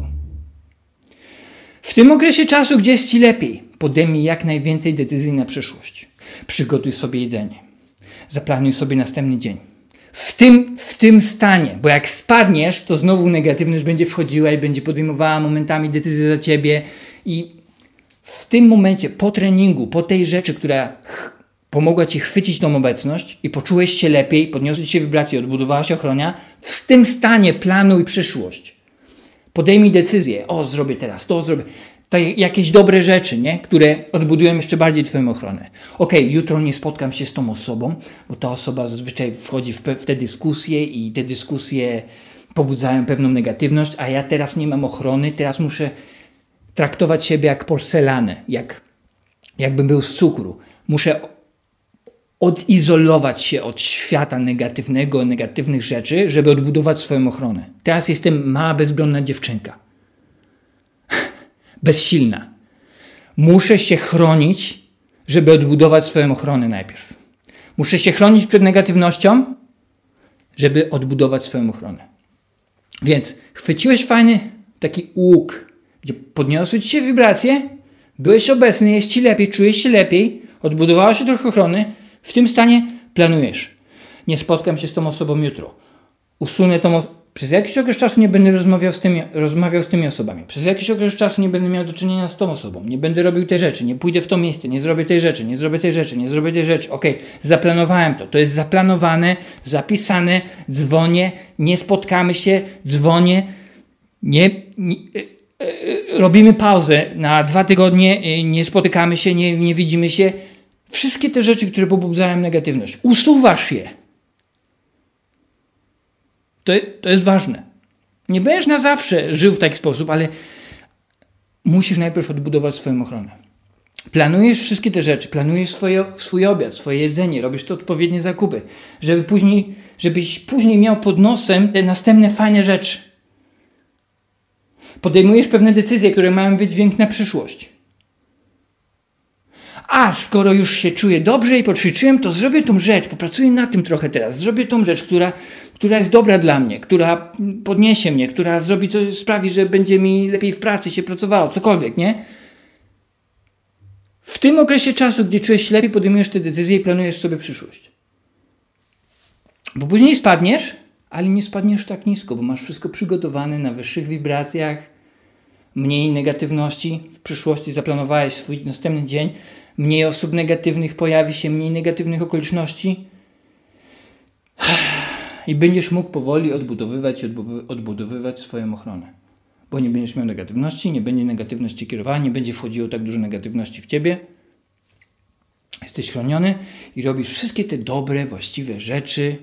W tym okresie czasu, gdzie jest ci lepiej, podejmij jak najwięcej decyzji na przyszłość. Przygotuj sobie jedzenie. Zaplanuj sobie następny dzień. W tym, w tym stanie, bo jak spadniesz, to znowu negatywność będzie wchodziła i będzie podejmowała momentami decyzje za ciebie i w tym momencie, po treningu, po tej rzeczy, która pomogła ci chwycić tą obecność i poczułeś się lepiej, podniosłeś się wibracje, odbudowała się ochrona, w tym stanie planuj przyszłość. Podejmij decyzję, o zrobię teraz, to zrobię. To jakieś dobre rzeczy, nie? Które odbudują jeszcze bardziej twoją ochronę. Okej, okay, jutro nie spotkam się z tą osobą, bo ta osoba zazwyczaj wchodzi w, w te dyskusje i te dyskusje pobudzają pewną negatywność, a ja teraz nie mam ochrony, teraz muszę traktować siebie jak porcelanę, jak, jakbym był z cukru. Muszę odizolować się od świata negatywnego, negatywnych rzeczy, żeby odbudować swoją ochronę. Teraz jestem mała, bezbronna dziewczynka. Bezsilna. Muszę się chronić, żeby odbudować swoją ochronę najpierw. Muszę się chronić przed negatywnością, żeby odbudować swoją ochronę. Więc chwyciłeś fajny taki łuk, gdzie podniosły ci się wibracje, byłeś obecny, jest ci lepiej, czujesz się lepiej, odbudowała się trochę ochrony, w tym stanie planujesz. Nie spotkam się z tą osobą jutro. Usunę tą osobę. Przez jakiś okres czasu nie będę rozmawiał z, tymi, rozmawiał z tymi osobami. Przez jakiś okres czasu nie będę miał do czynienia z tą osobą. Nie będę robił tej rzeczy. Nie pójdę w to miejsce. Nie zrobię tej rzeczy. Nie zrobię tej rzeczy. Nie zrobię tej rzeczy. Okej, okay, zaplanowałem to. To jest zaplanowane, zapisane. Dzwonię. Nie spotkamy się. Dzwonię. Nie, nie, e, e, robimy pauzę na dwa tygodnie. E, nie spotykamy się. Nie, nie widzimy się. Wszystkie te rzeczy, które pobudzają negatywność. Usuwasz je. To, to jest ważne. Nie będziesz na zawsze żył w taki sposób, ale musisz najpierw odbudować swoją ochronę. Planujesz wszystkie te rzeczy, planujesz swoje, swój obiad, swoje jedzenie, robisz te odpowiednie zakupy, żeby później, żebyś później miał pod nosem te następne fajne rzeczy. Podejmujesz pewne decyzje, które mają wydźwięk na przyszłość. A skoro już się czuję dobrze i poćwiczyłem, to zrobię tą rzecz, popracuję nad tym trochę teraz, zrobię tą rzecz, która, która jest dobra dla mnie, która podniesie mnie, która zrobi coś, sprawi, że będzie mi lepiej w pracy się pracowało, cokolwiek, nie? W tym okresie czasu, gdzie czujesz się lepiej, podejmujesz te decyzje i planujesz sobie przyszłość. Bo później spadniesz, ale nie spadniesz tak nisko, bo masz wszystko przygotowane na wyższych wibracjach, mniej negatywności, w przyszłości zaplanowałeś swój następny dzień, mniej osób negatywnych pojawi się, mniej negatywnych okoliczności i będziesz mógł powoli odbudowywać i odbudowywać swoją ochronę. Bo nie będziesz miał negatywności, nie będzie negatywności kierowania, nie będzie wchodziło tak dużo negatywności w ciebie. Jesteś chroniony i robisz wszystkie te dobre, właściwe rzeczy,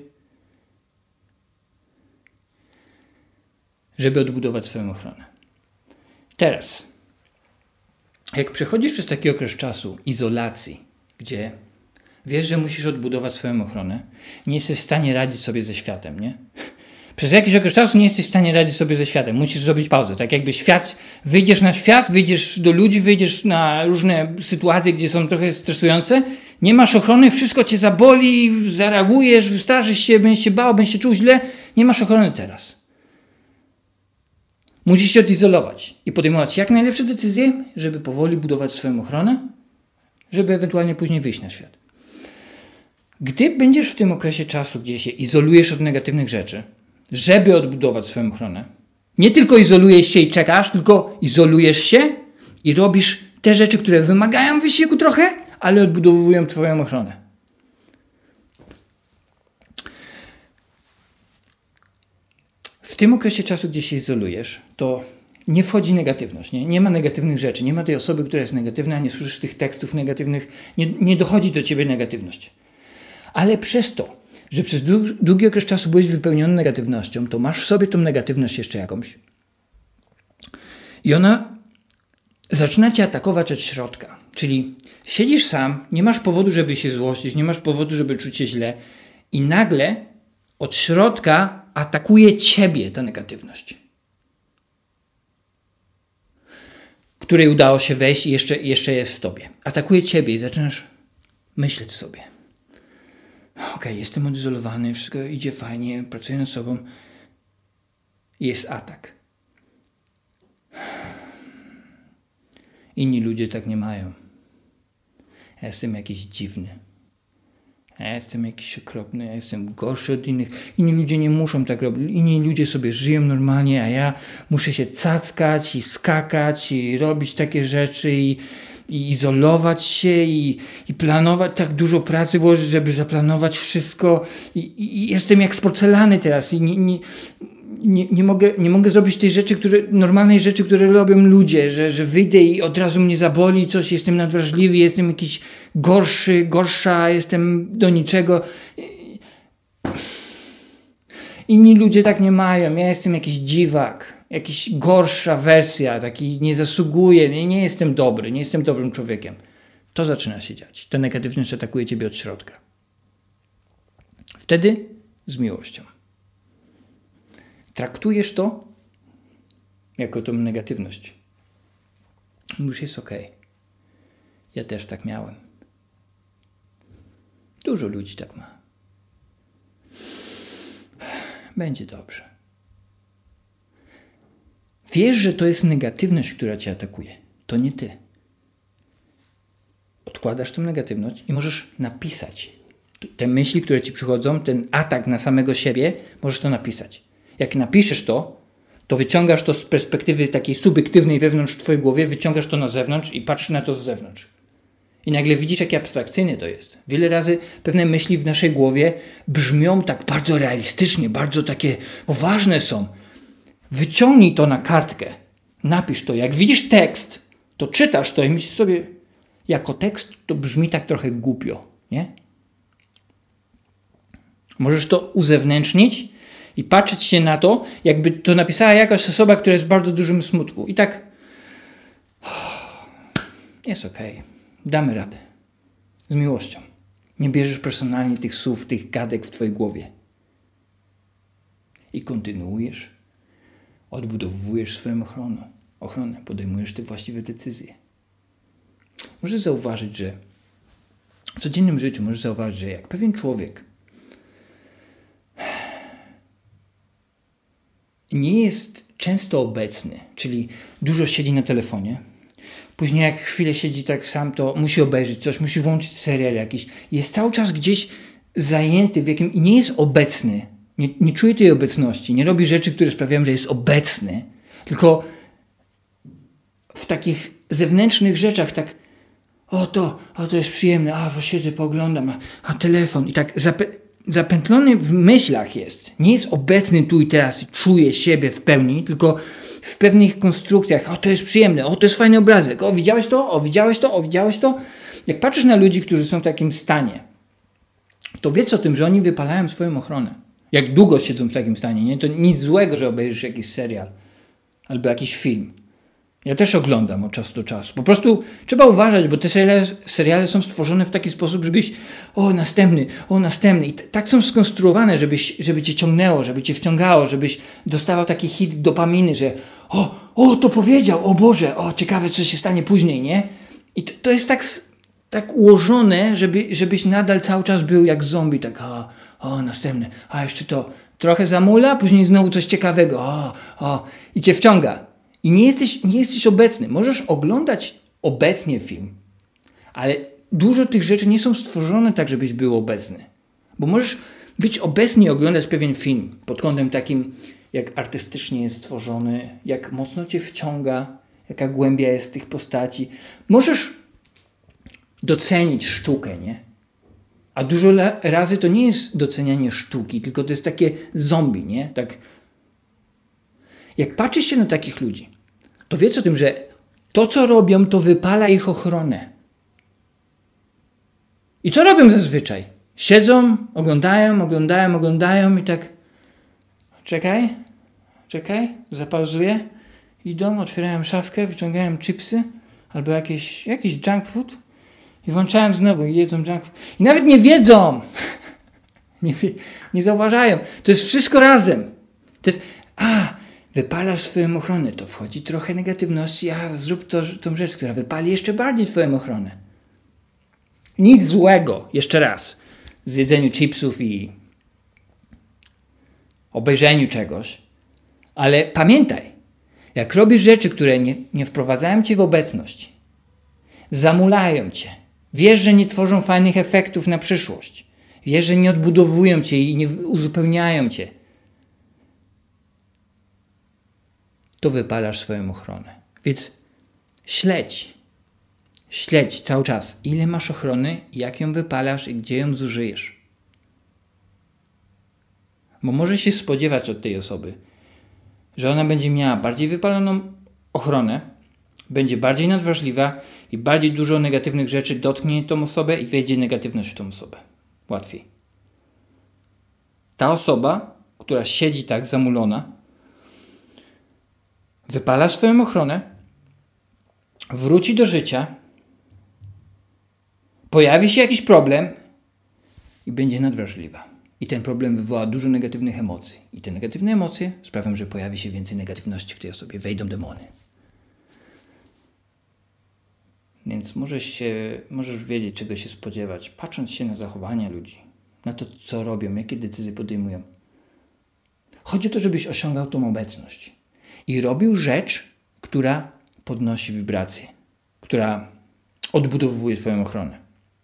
żeby odbudować swoją ochronę. Teraz, jak przechodzisz przez taki okres czasu izolacji, gdzie wiesz, że musisz odbudować swoją ochronę, nie jesteś w stanie radzić sobie ze światem, nie? Przez jakiś okres czasu nie jesteś w stanie radzić sobie ze światem. Musisz zrobić pauzę. Tak jakby świat, wyjdziesz na świat, wyjdziesz do ludzi, wyjdziesz na różne sytuacje, gdzie są trochę stresujące, nie masz ochrony, wszystko cię zaboli, zareagujesz, wystraszysz się, będziesz się bał, będziesz się czuł źle, nie masz ochrony teraz. Musisz się odizolować i podejmować jak najlepsze decyzje, żeby powoli budować swoją ochronę, żeby ewentualnie później wyjść na świat. Gdy będziesz w tym okresie czasu, gdzie się izolujesz od negatywnych rzeczy, żeby odbudować swoją ochronę, nie tylko izolujesz się i czekasz, tylko izolujesz się i robisz te rzeczy, które wymagają wysiłku trochę, ale odbudowują twoją ochronę. W tym okresie czasu, gdzie się izolujesz, to nie wchodzi negatywność, nie? Nie ma negatywnych rzeczy, nie ma tej osoby, która jest negatywna, nie słyszysz tych tekstów negatywnych, nie, nie dochodzi do ciebie negatywność. Ale przez to, że przez długi okres czasu byłeś wypełniony negatywnością, to masz w sobie tą negatywność jeszcze jakąś. I ona zaczyna cię atakować od środka. Czyli siedzisz sam, nie masz powodu, żeby się złościć, nie masz powodu, żeby czuć się źle i nagle od środka atakuje ciebie ta negatywność, której udało się wejść i jeszcze, jeszcze jest w tobie. Atakuje ciebie i zaczynasz myśleć sobie. Okej, okay, jestem odizolowany, wszystko idzie fajnie, pracuję nad sobą. Jest atak. Inni ludzie tak nie mają. Ja jestem jakiś dziwny. Ja jestem jakiś okropny, ja jestem gorszy od innych. Inni ludzie nie muszą tak robić. Inni ludzie sobie żyją normalnie, a ja muszę się cackać i skakać i robić takie rzeczy i, i izolować się i, i planować, tak dużo pracy włożyć, żeby zaplanować wszystko. I, i, i jestem jak z porcelany teraz i nie, nie, nie, nie, mogę, nie mogę zrobić tej rzeczy, które, normalnej rzeczy, które robią ludzie, że, że wyjdę i od razu mnie zaboli coś, jestem nadwrażliwy, jestem jakiś gorszy, gorsza, jestem do niczego. Inni ludzie tak nie mają, ja jestem jakiś dziwak, jakiś gorsza wersja, taki nie zasługuję, nie, nie jestem dobry, nie jestem dobrym człowiekiem. To zaczyna się dziać. Ta negatywność atakuje ciebie od środka. Wtedy z miłością. Traktujesz to jako tą negatywność. Już jest okej. Ja też tak miałem. Dużo ludzi tak ma. Będzie dobrze. Wiesz, że to jest negatywność, która cię atakuje. To nie ty. Odkładasz tę negatywność i możesz napisać. Te myśli, które ci przychodzą, ten atak na samego siebie, możesz to napisać. Jak napiszesz to, to wyciągasz to z perspektywy takiej subiektywnej wewnątrz w twojej głowie, wyciągasz to na zewnątrz i patrzysz na to z zewnątrz. I nagle widzisz, jakie abstrakcyjne to jest. Wiele razy pewne myśli w naszej głowie brzmią tak bardzo realistycznie, bardzo takie poważne są. Wyciągnij to na kartkę, napisz to. Jak widzisz tekst, to czytasz to i myślisz sobie, jako tekst to brzmi tak trochę głupio, nie? Możesz to uzewnętrznić i patrzeć się na to, jakby to napisała jakaś osoba, która jest w bardzo dużym smutku. I tak jest okej. Okay. Damy radę. Z miłością. Nie bierzesz personalnie tych słów, tych gadek w twojej głowie. I kontynuujesz. Odbudowujesz swoją ochronę. ochronę. Podejmujesz te właściwe decyzje. Możesz zauważyć, że w codziennym życiu możesz zauważyć, że jak pewien człowiek nie jest często obecny, czyli dużo siedzi na telefonie, później jak chwilę siedzi tak sam, to musi obejrzeć coś, musi włączyć serial jakiś, jest cały czas gdzieś zajęty w jakim i nie jest obecny, nie, nie czuje tej obecności, nie robi rzeczy, które sprawiają, że jest obecny, tylko w takich zewnętrznych rzeczach tak o to, o to jest przyjemne, a siedzę, pooglądam, a, a telefon i tak zapę- zapętlony w myślach jest. Nie jest obecny tu i teraz i czuje siebie w pełni, tylko w pewnych konstrukcjach. O, to jest przyjemne, o, to jest fajny obrazek, o, widziałeś to, o, widziałeś to, o, widziałeś to. Jak patrzysz na ludzi, którzy są w takim stanie, to wiedz o tym, że oni wypalają swoją ochronę. Jak długo siedzą w takim stanie, nie? To nic złego, że obejrzysz jakiś serial albo jakiś film. Ja też oglądam od czasu do czasu. Po prostu trzeba uważać, bo te seriale, seriale są stworzone w taki sposób, żebyś o, następny, o, następny. I t- tak są skonstruowane, żebyś, żeby cię ciągnęło, żeby cię wciągało, żebyś dostawał taki hit dopaminy, że o, o, to powiedział, o Boże, o, ciekawe, co się stanie później, nie? I to, to jest tak, tak ułożone, żeby, żebyś nadal cały czas był jak zombie, tak o, o, następny, a jeszcze to trochę zamula, później znowu coś ciekawego, o, o, i cię wciąga. I nie jesteś, nie jesteś obecny. Możesz oglądać obecnie film, ale dużo tych rzeczy nie są stworzone tak, żebyś był obecny. Bo możesz być obecny i oglądać pewien film pod kątem takim, jak artystycznie jest stworzony, jak mocno cię wciąga, jaka głębia jest tych postaci. Możesz docenić sztukę, nie? A dużo razy to nie jest docenianie sztuki, tylko to jest takie zombie, nie? Tak. Jak patrzysz się na takich ludzi, to wiedz o tym, że to, co robią, to wypala ich ochronę. I co robią zazwyczaj? Siedzą, oglądają, oglądają, oglądają i tak czekaj, czekaj, zapauzuję. Idą, otwierają szafkę, wyciągają chipsy albo jakieś, jakiś junk food i włączają znowu i jedzą junk food. I nawet nie wiedzą, nie, wie, nie zauważają. To jest wszystko razem. To jest, a, wypalasz swoją ochronę, to wchodzi trochę negatywności, a zrób to, tą rzecz, która wypali jeszcze bardziej twoją ochronę. Nic złego, jeszcze raz, z jedzeniu chipsów i obejrzeniu czegoś, ale pamiętaj, jak robisz rzeczy, które nie, nie wprowadzają cię w obecność, zamulają cię, wiesz, że nie tworzą fajnych efektów na przyszłość, wiesz, że nie odbudowują cię i nie uzupełniają cię, to wypalasz swoją ochronę. Więc śledź, śledź cały czas, ile masz ochrony, jak ją wypalasz i gdzie ją zużyjesz. Bo może się spodziewać od tej osoby, że ona będzie miała bardziej wypaloną ochronę, będzie bardziej nadwrażliwa i bardziej dużo negatywnych rzeczy dotknie tą osobę i wejdzie negatywność w tą osobę. Łatwiej. Ta osoba, która siedzi tak zamulona, wypala swoją ochronę, wróci do życia, pojawi się jakiś problem i będzie nadwrażliwa. I ten problem wywoła dużo negatywnych emocji. I te negatywne emocje sprawią, że pojawi się więcej negatywności w tej osobie. Wejdą demony. Więc możesz, się, możesz wiedzieć, czego się spodziewać, patrząc się na zachowania ludzi, na to, co robią, jakie decyzje podejmują. Chodzi o to, żebyś osiągał tą obecność. I robił rzecz, która podnosi wibracje, która odbudowuje swoją ochronę.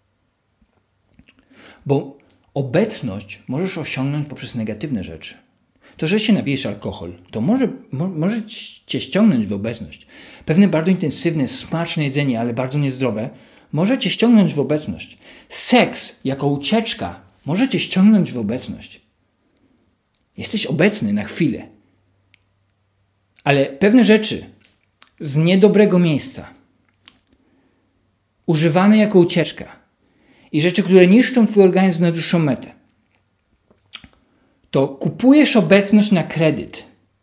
Bo obecność możesz osiągnąć poprzez negatywne rzeczy. To, że się napijesz alkohol, to może, mo, może cię ściągnąć w obecność. Pewne bardzo intensywne, smaczne jedzenie, ale bardzo niezdrowe, może cię ściągnąć w obecność. Seks jako ucieczka może cię ściągnąć w obecność. Jesteś obecny na chwilę. Ale pewne rzeczy z niedobrego miejsca, używane jako ucieczka i rzeczy, które niszczą twój organizm na dłuższą metę, to kupujesz obecność na kredyt.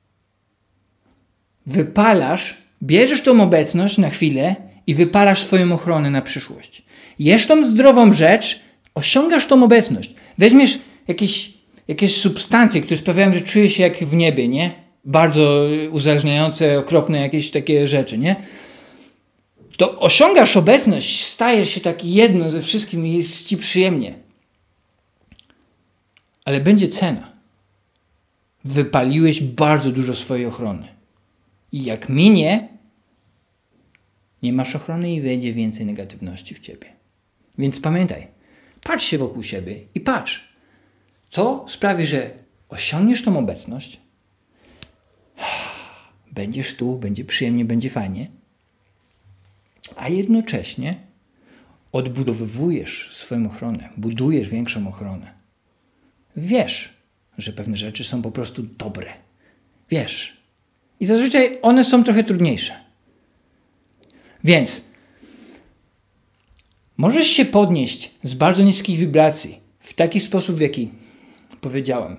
Wypalasz, bierzesz tą obecność na chwilę i wypalasz swoją ochronę na przyszłość. Jesz tą zdrową rzecz, osiągasz tą obecność. Weźmiesz jakieś, jakieś substancje, które sprawiają, że czujesz się jak w niebie, nie? Bardzo uzależniające, okropne jakieś takie rzeczy, nie? To osiągasz obecność, stajesz się taki jedno ze wszystkim i jest ci przyjemnie. Ale będzie cena. Wypaliłeś bardzo dużo swojej ochrony. I jak minie, nie masz ochrony i wejdzie więcej negatywności w ciebie. Więc pamiętaj, patrz się wokół siebie i patrz, co sprawi, że osiągniesz tą obecność, będziesz tu, będzie przyjemnie, będzie fajnie, a jednocześnie odbudowujesz swoją ochronę, budujesz większą ochronę. Wiesz, że pewne rzeczy są po prostu dobre. Wiesz. I zazwyczaj one są trochę trudniejsze. Więc możesz się podnieść z bardzo niskich wibracji w taki sposób, w jaki powiedziałem.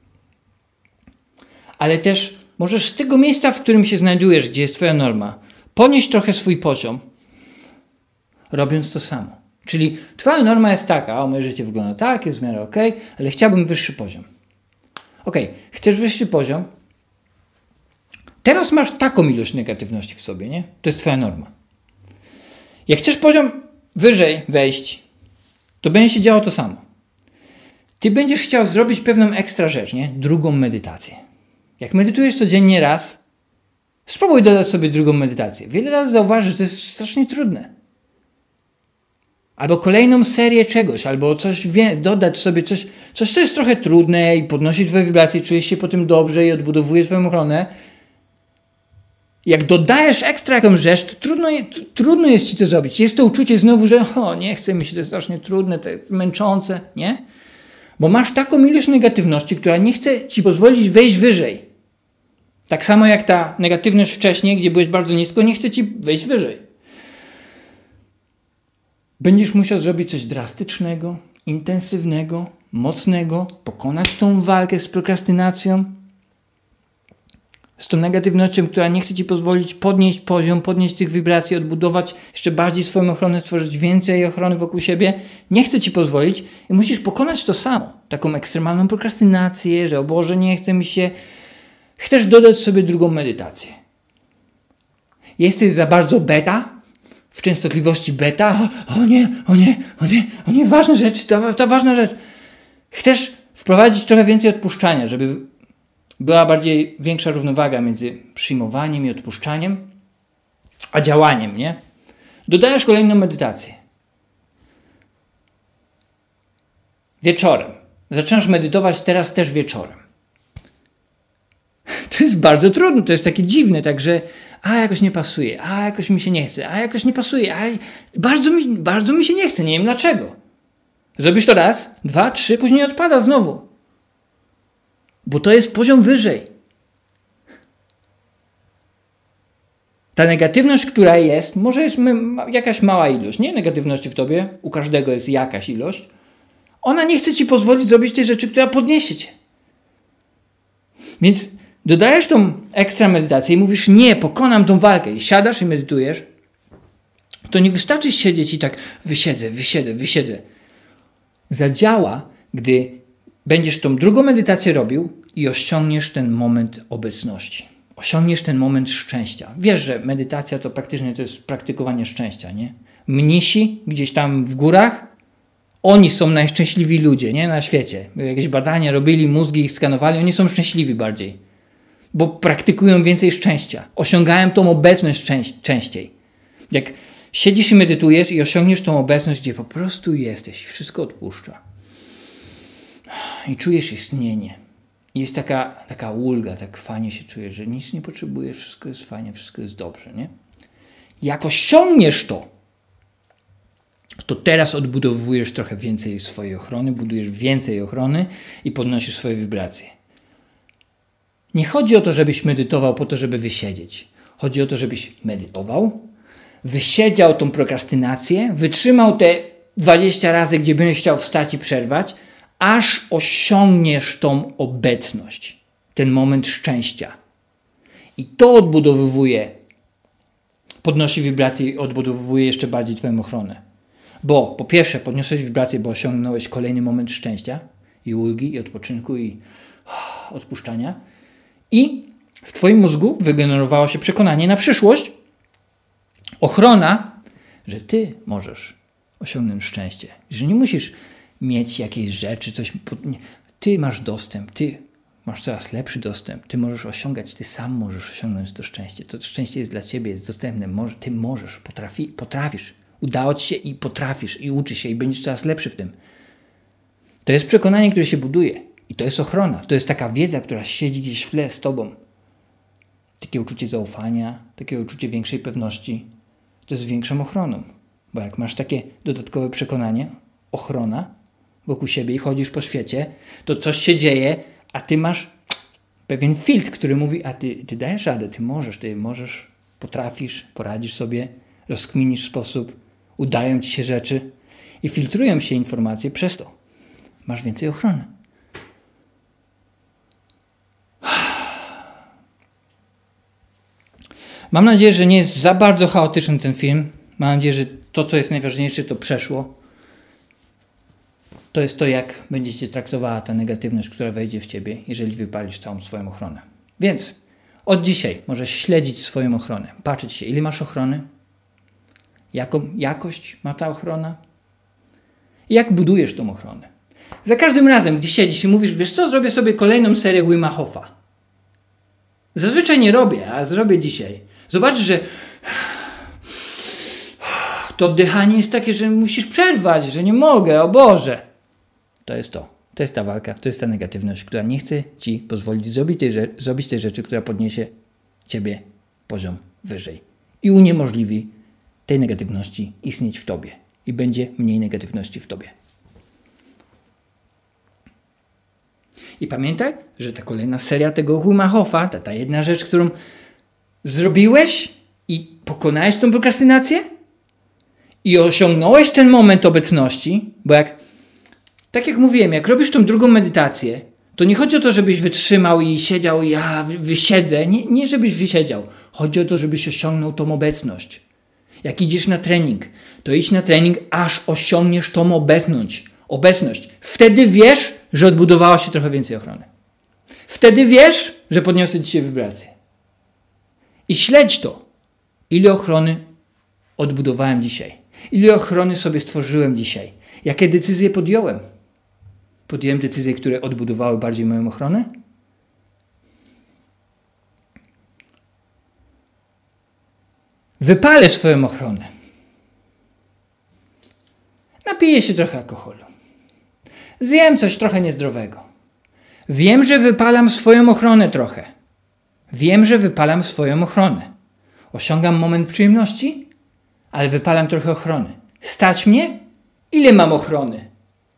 Ale też możesz z tego miejsca, w którym się znajdujesz, gdzie jest twoja norma, podnieść trochę swój poziom, robiąc to samo. Czyli twoja norma jest taka, o, moje życie wygląda tak, jest w miarę okej, okay, ale chciałbym wyższy poziom. Okej, okay, chcesz wyższy poziom? Teraz masz taką ilość negatywności w sobie, nie? To jest twoja norma. Jak chcesz poziom wyżej wejść, to będzie się działo to samo. Ty będziesz chciał zrobić pewną ekstra rzecz, nie? Drugą medytację. Jak medytujesz codziennie raz, spróbuj dodać sobie drugą medytację. Wiele razy zauważysz, że to jest strasznie trudne. Albo kolejną serię czegoś, albo coś wie, dodać sobie coś, coś, co jest trochę trudne i podnosi twoje wibracje, czujesz się po tym dobrze i odbudowujesz swoją ochronę. Jak dodajesz ekstra jakąś rzecz, to trudno, trudno jest ci to zrobić. Jest to uczucie znowu, że o, nie chce mi się, to jest strasznie trudne, to jest męczące, nie? Bo masz taką ilość negatywności, która nie chce ci pozwolić wejść wyżej. Tak samo jak ta negatywność wcześniej, gdzie byłeś bardzo nisko, nie chce ci wejść wyżej. Będziesz musiał zrobić coś drastycznego, intensywnego, mocnego, pokonać tą walkę z prokrastynacją, z tą negatywnością, która nie chce ci pozwolić podnieść poziom, podnieść tych wibracji, odbudować jeszcze bardziej swoją ochronę, stworzyć więcej ochrony wokół siebie. Nie chce ci pozwolić i musisz pokonać to samo. Taką ekstremalną prokrastynację, że o Boże, nie chce mi się. Chcesz dodać sobie drugą medytację. Jesteś za bardzo beta, w częstotliwości beta. O, o nie, o nie, o nie, o nie, ważna rzecz, to, to ważna rzecz. Chcesz wprowadzić trochę więcej odpuszczania, żeby była bardziej większa równowaga między przyjmowaniem i odpuszczaniem, a działaniem, nie? Dodajesz kolejną medytację. Wieczorem. Zaczynasz medytować teraz też wieczorem. To jest bardzo trudne, to jest takie dziwne, także a jakoś nie pasuje, a jakoś mi się nie chce, a jakoś nie pasuje, a bardzo mi, bardzo mi się nie chce, nie wiem dlaczego. Zrobisz to raz, dwa, trzy, później odpada znowu. Bo to jest poziom wyżej. Ta negatywność, która jest, może jest jakaś mała ilość, nie? Negatywności w tobie, u każdego jest jakaś ilość. Ona nie chce ci pozwolić zrobić tej rzeczy, która podniesie cię. Więc dodajesz tą ekstra medytację i mówisz, nie, pokonam tą walkę i siadasz i medytujesz, to nie wystarczy siedzieć i tak wysiedzę, wysiedzę, wysiedzę. Zadziała, gdy będziesz tą drugą medytację robił i osiągniesz ten moment obecności. Osiągniesz ten moment szczęścia. Wiesz, że medytacja to praktycznie to jest praktykowanie szczęścia, nie? Mnisi gdzieś tam w górach, oni są najszczęśliwi ludzie, nie? Na świecie. Jakieś badania robili, mózgi ich skanowali, oni są szczęśliwi bardziej. Bo praktykują więcej szczęścia. Osiągają tą obecność częś, częściej. Jak siedzisz i medytujesz i osiągniesz tą obecność, gdzie po prostu jesteś i wszystko odpuszcza. I czujesz istnienie. Jest taka, taka ulga, tak fajnie się czujesz, że nic nie potrzebujesz, wszystko jest fajnie, wszystko jest dobrze, nie? Jak osiągniesz to, to teraz odbudowujesz trochę więcej swojej ochrony, budujesz więcej ochrony i podnosisz swoje wibracje. Nie chodzi o to, żebyś medytował po to, żeby wysiedzieć. Chodzi o to, żebyś medytował, wysiedział tą prokrastynację, wytrzymał te dwadzieścia razy, gdzie będziesz chciał wstać i przerwać, aż osiągniesz tą obecność, ten moment szczęścia. I to odbudowuje, podnosi wibracje i odbudowuje jeszcze bardziej twoją ochronę. Bo po pierwsze podniosłeś wibrację, bo osiągnąłeś kolejny moment szczęścia i ulgi, i odpoczynku, i oh, odpuszczania. I w twoim mózgu wygenerowało się przekonanie na przyszłość, ochrona, że ty możesz osiągnąć szczęście. Że nie musisz mieć jakiejś rzeczy, coś. Ty masz dostęp, ty masz coraz lepszy dostęp, ty możesz osiągać, ty sam możesz osiągnąć to szczęście. To szczęście jest dla ciebie, jest dostępne, może, ty możesz, potrafi, potrafisz. Udało ci się i potrafisz, i uczysz się, i będziesz coraz lepszy w tym. To jest przekonanie, które się buduje. I to jest ochrona. To jest taka wiedza, która siedzi gdzieś w tle z tobą. Takie uczucie zaufania, takie uczucie większej pewności. To jest większą ochroną. Bo jak masz takie dodatkowe przekonanie, ochrona wokół siebie i chodzisz po świecie, to coś się dzieje, a ty masz pewien filtr, który mówi, a ty, ty dajesz radę, ty możesz, ty możesz, potrafisz, poradzisz sobie, rozkminisz sposób, udają ci się rzeczy i filtrują się informacje przez to. Masz więcej ochrony. Mam nadzieję, że nie jest za bardzo chaotyczny ten film. Mam nadzieję, że to, co jest najważniejsze, to przeszło. To jest to, jak będziecie traktowała ta negatywność, która wejdzie w ciebie, jeżeli wypalisz całą swoją ochronę. Więc od dzisiaj możesz śledzić swoją ochronę. Patrzeć się, ile masz ochrony, jaką jakość ma ta ochrona i jak budujesz tą ochronę. Za każdym razem, gdy siedzisz i mówisz, wiesz co, zrobię sobie kolejną serię Wima Hofa. Zazwyczaj nie robię, a zrobię dzisiaj. Zobaczysz, że to oddychanie jest takie, że musisz przerwać, że nie mogę, o Boże. To jest to. To jest ta walka, to jest ta negatywność, która nie chce ci pozwolić zrobić tej, zrobić tej rzeczy, która podniesie ciebie poziom wyżej i uniemożliwi tej negatywności istnieć w tobie i będzie mniej negatywności w tobie. I pamiętaj, że ta kolejna seria tego Wim Hofa, ta, ta jedna rzecz, którą zrobiłeś i pokonałeś tą prokrastynację i osiągnąłeś ten moment obecności, bo jak, tak jak mówiłem, jak robisz tą drugą medytację, to nie chodzi o to, żebyś wytrzymał i siedział i ja wysiedzę. Nie, nie żebyś wysiedział. Chodzi o to, żebyś osiągnął tą obecność. Jak idziesz na trening, to idź na trening, aż osiągniesz tą obecność. Obecność. Wtedy wiesz, że odbudowała się trochę więcej ochrony. Wtedy wiesz, że podniosę ci się wibracje. I śledź to. Ile ochrony odbudowałem dzisiaj? Ile ochrony sobie stworzyłem dzisiaj? Jakie decyzje podjąłem? Podjąłem decyzje, które odbudowały bardziej moją ochronę? Wypalę swoją ochronę. Napiję się trochę alkoholu. Zjem coś trochę niezdrowego. Wiem, że wypalam swoją ochronę trochę. Wiem, że wypalam swoją ochronę. Osiągam moment przyjemności, ale wypalam trochę ochrony. Stać mnie? Ile mam ochrony?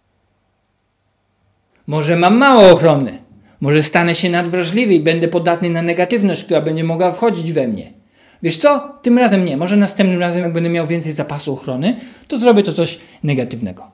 Może mam mało ochrony. Może stanę się nadwrażliwy i będę podatny na negatywność, która będzie mogła wchodzić we mnie. Wiesz co? Tym razem nie. Może następnym razem, jak będę miał więcej zapasu ochrony, to zrobię to coś negatywnego.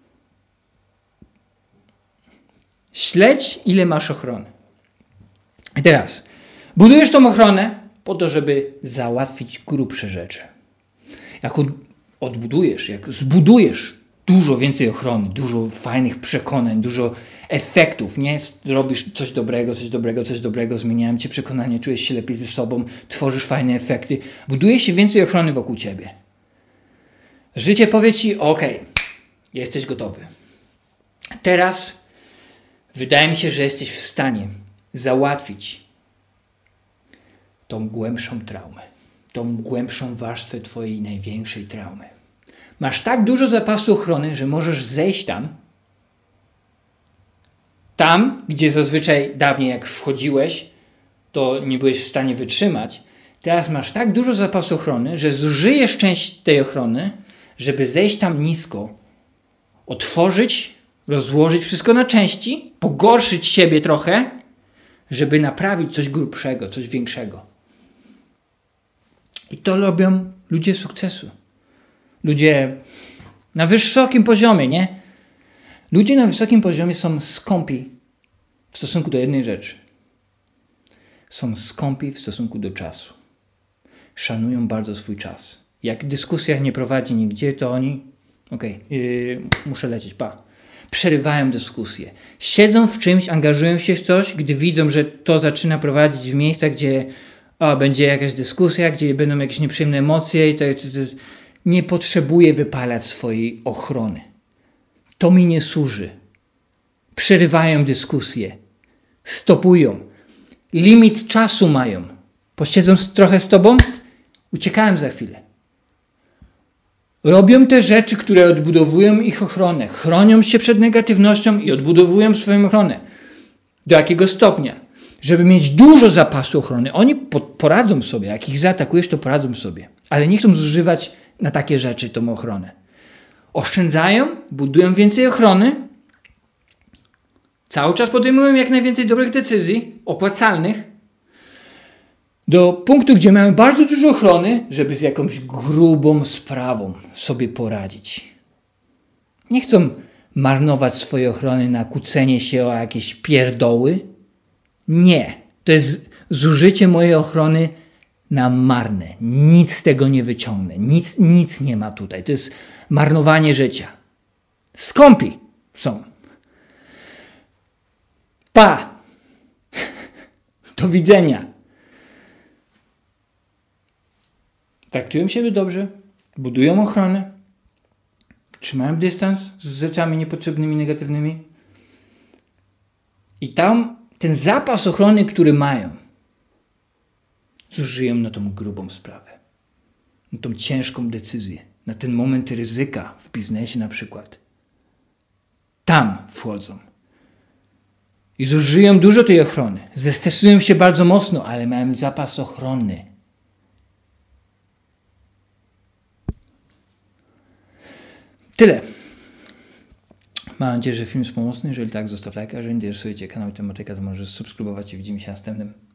Śledź, ile masz ochrony. I teraz budujesz tą ochronę po to, żeby załatwić grubsze rzeczy. Jak odbudujesz, jak zbudujesz dużo więcej ochrony, dużo fajnych przekonań, dużo efektów, nie? Robisz coś dobrego, coś dobrego, coś dobrego, zmieniają cię przekonanie, czujesz się lepiej ze sobą, tworzysz fajne efekty, buduje się więcej ochrony wokół ciebie. Życie powie ci, okej, jesteś gotowy. Teraz wydaje mi się, że jesteś w stanie załatwić tą głębszą traumę, tą głębszą warstwę twojej największej traumy. Masz tak dużo zapasu ochrony, że możesz zejść tam, tam, gdzie zazwyczaj dawniej jak wchodziłeś, to nie byłeś w stanie wytrzymać. Teraz masz tak dużo zapasu ochrony, że zużyjesz część tej ochrony, żeby zejść tam nisko, otworzyć, rozłożyć wszystko na części, pogorszyć siebie trochę, żeby naprawić coś grubszego, coś większego. I to robią ludzie sukcesu. Ludzie na wysokim poziomie, nie? Ludzie na wysokim poziomie są skąpi w stosunku do jednej rzeczy. Są skąpi w stosunku do czasu. Szanują bardzo swój czas. Jak dyskusja nie prowadzi nigdzie, to oni... Okej, okay, yy, muszę lecieć, pa. Przerywają dyskusję. Siedzą w czymś, angażują się w coś, gdy widzą, że to zaczyna prowadzić w miejsca, gdzie o, będzie jakaś dyskusja, gdzie będą jakieś nieprzyjemne emocje i to, to, to, nie potrzebuję wypalać swojej ochrony. To mi nie służy. Przerywają dyskusję. Stopują. Limit czasu mają. Posiedzą trochę z tobą, uciekałem za chwilę. Robią te rzeczy, które odbudowują ich ochronę. Chronią się przed negatywnością i odbudowują swoją ochronę. Do jakiego stopnia? Żeby mieć dużo zapasu ochrony. Oni poradzą sobie. Jak ich zaatakujesz, to poradzą sobie. Ale nie chcą zużywać na takie rzeczy tą ochronę. Oszczędzają, budują więcej ochrony. Cały czas podejmują jak najwięcej dobrych decyzji, opłacalnych. Do punktu, gdzie mają bardzo dużo ochrony, żeby z jakąś grubą sprawą sobie poradzić. Nie chcą marnować swojej ochrony na kłócenie się o jakieś pierdoły. Nie. To jest zużycie mojej ochrony na marne. Nic z tego nie wyciągnę. Nic, nic nie ma tutaj. To jest marnowanie życia. Skąpi są. Pa! Do widzenia. Traktują siebie dobrze, budują ochronę, trzymają dystans z rzeczami niepotrzebnymi, negatywnymi. I tam ten zapas ochrony, który mają, zużyją na tą grubą sprawę, na tą ciężką decyzję. na ten moment ryzyka w biznesie na przykład. Tam wchodzą. I zużyją dużo tej ochrony. Zestresują się bardzo mocno, ale mają zapas ochronny. Tyle. Mam nadzieję, że film jest pomocny. Jeżeli tak, zostaw lajka. Jeżeli interesuje Cię kanał Tematyka, to możesz subskrybować i widzimy się następnym.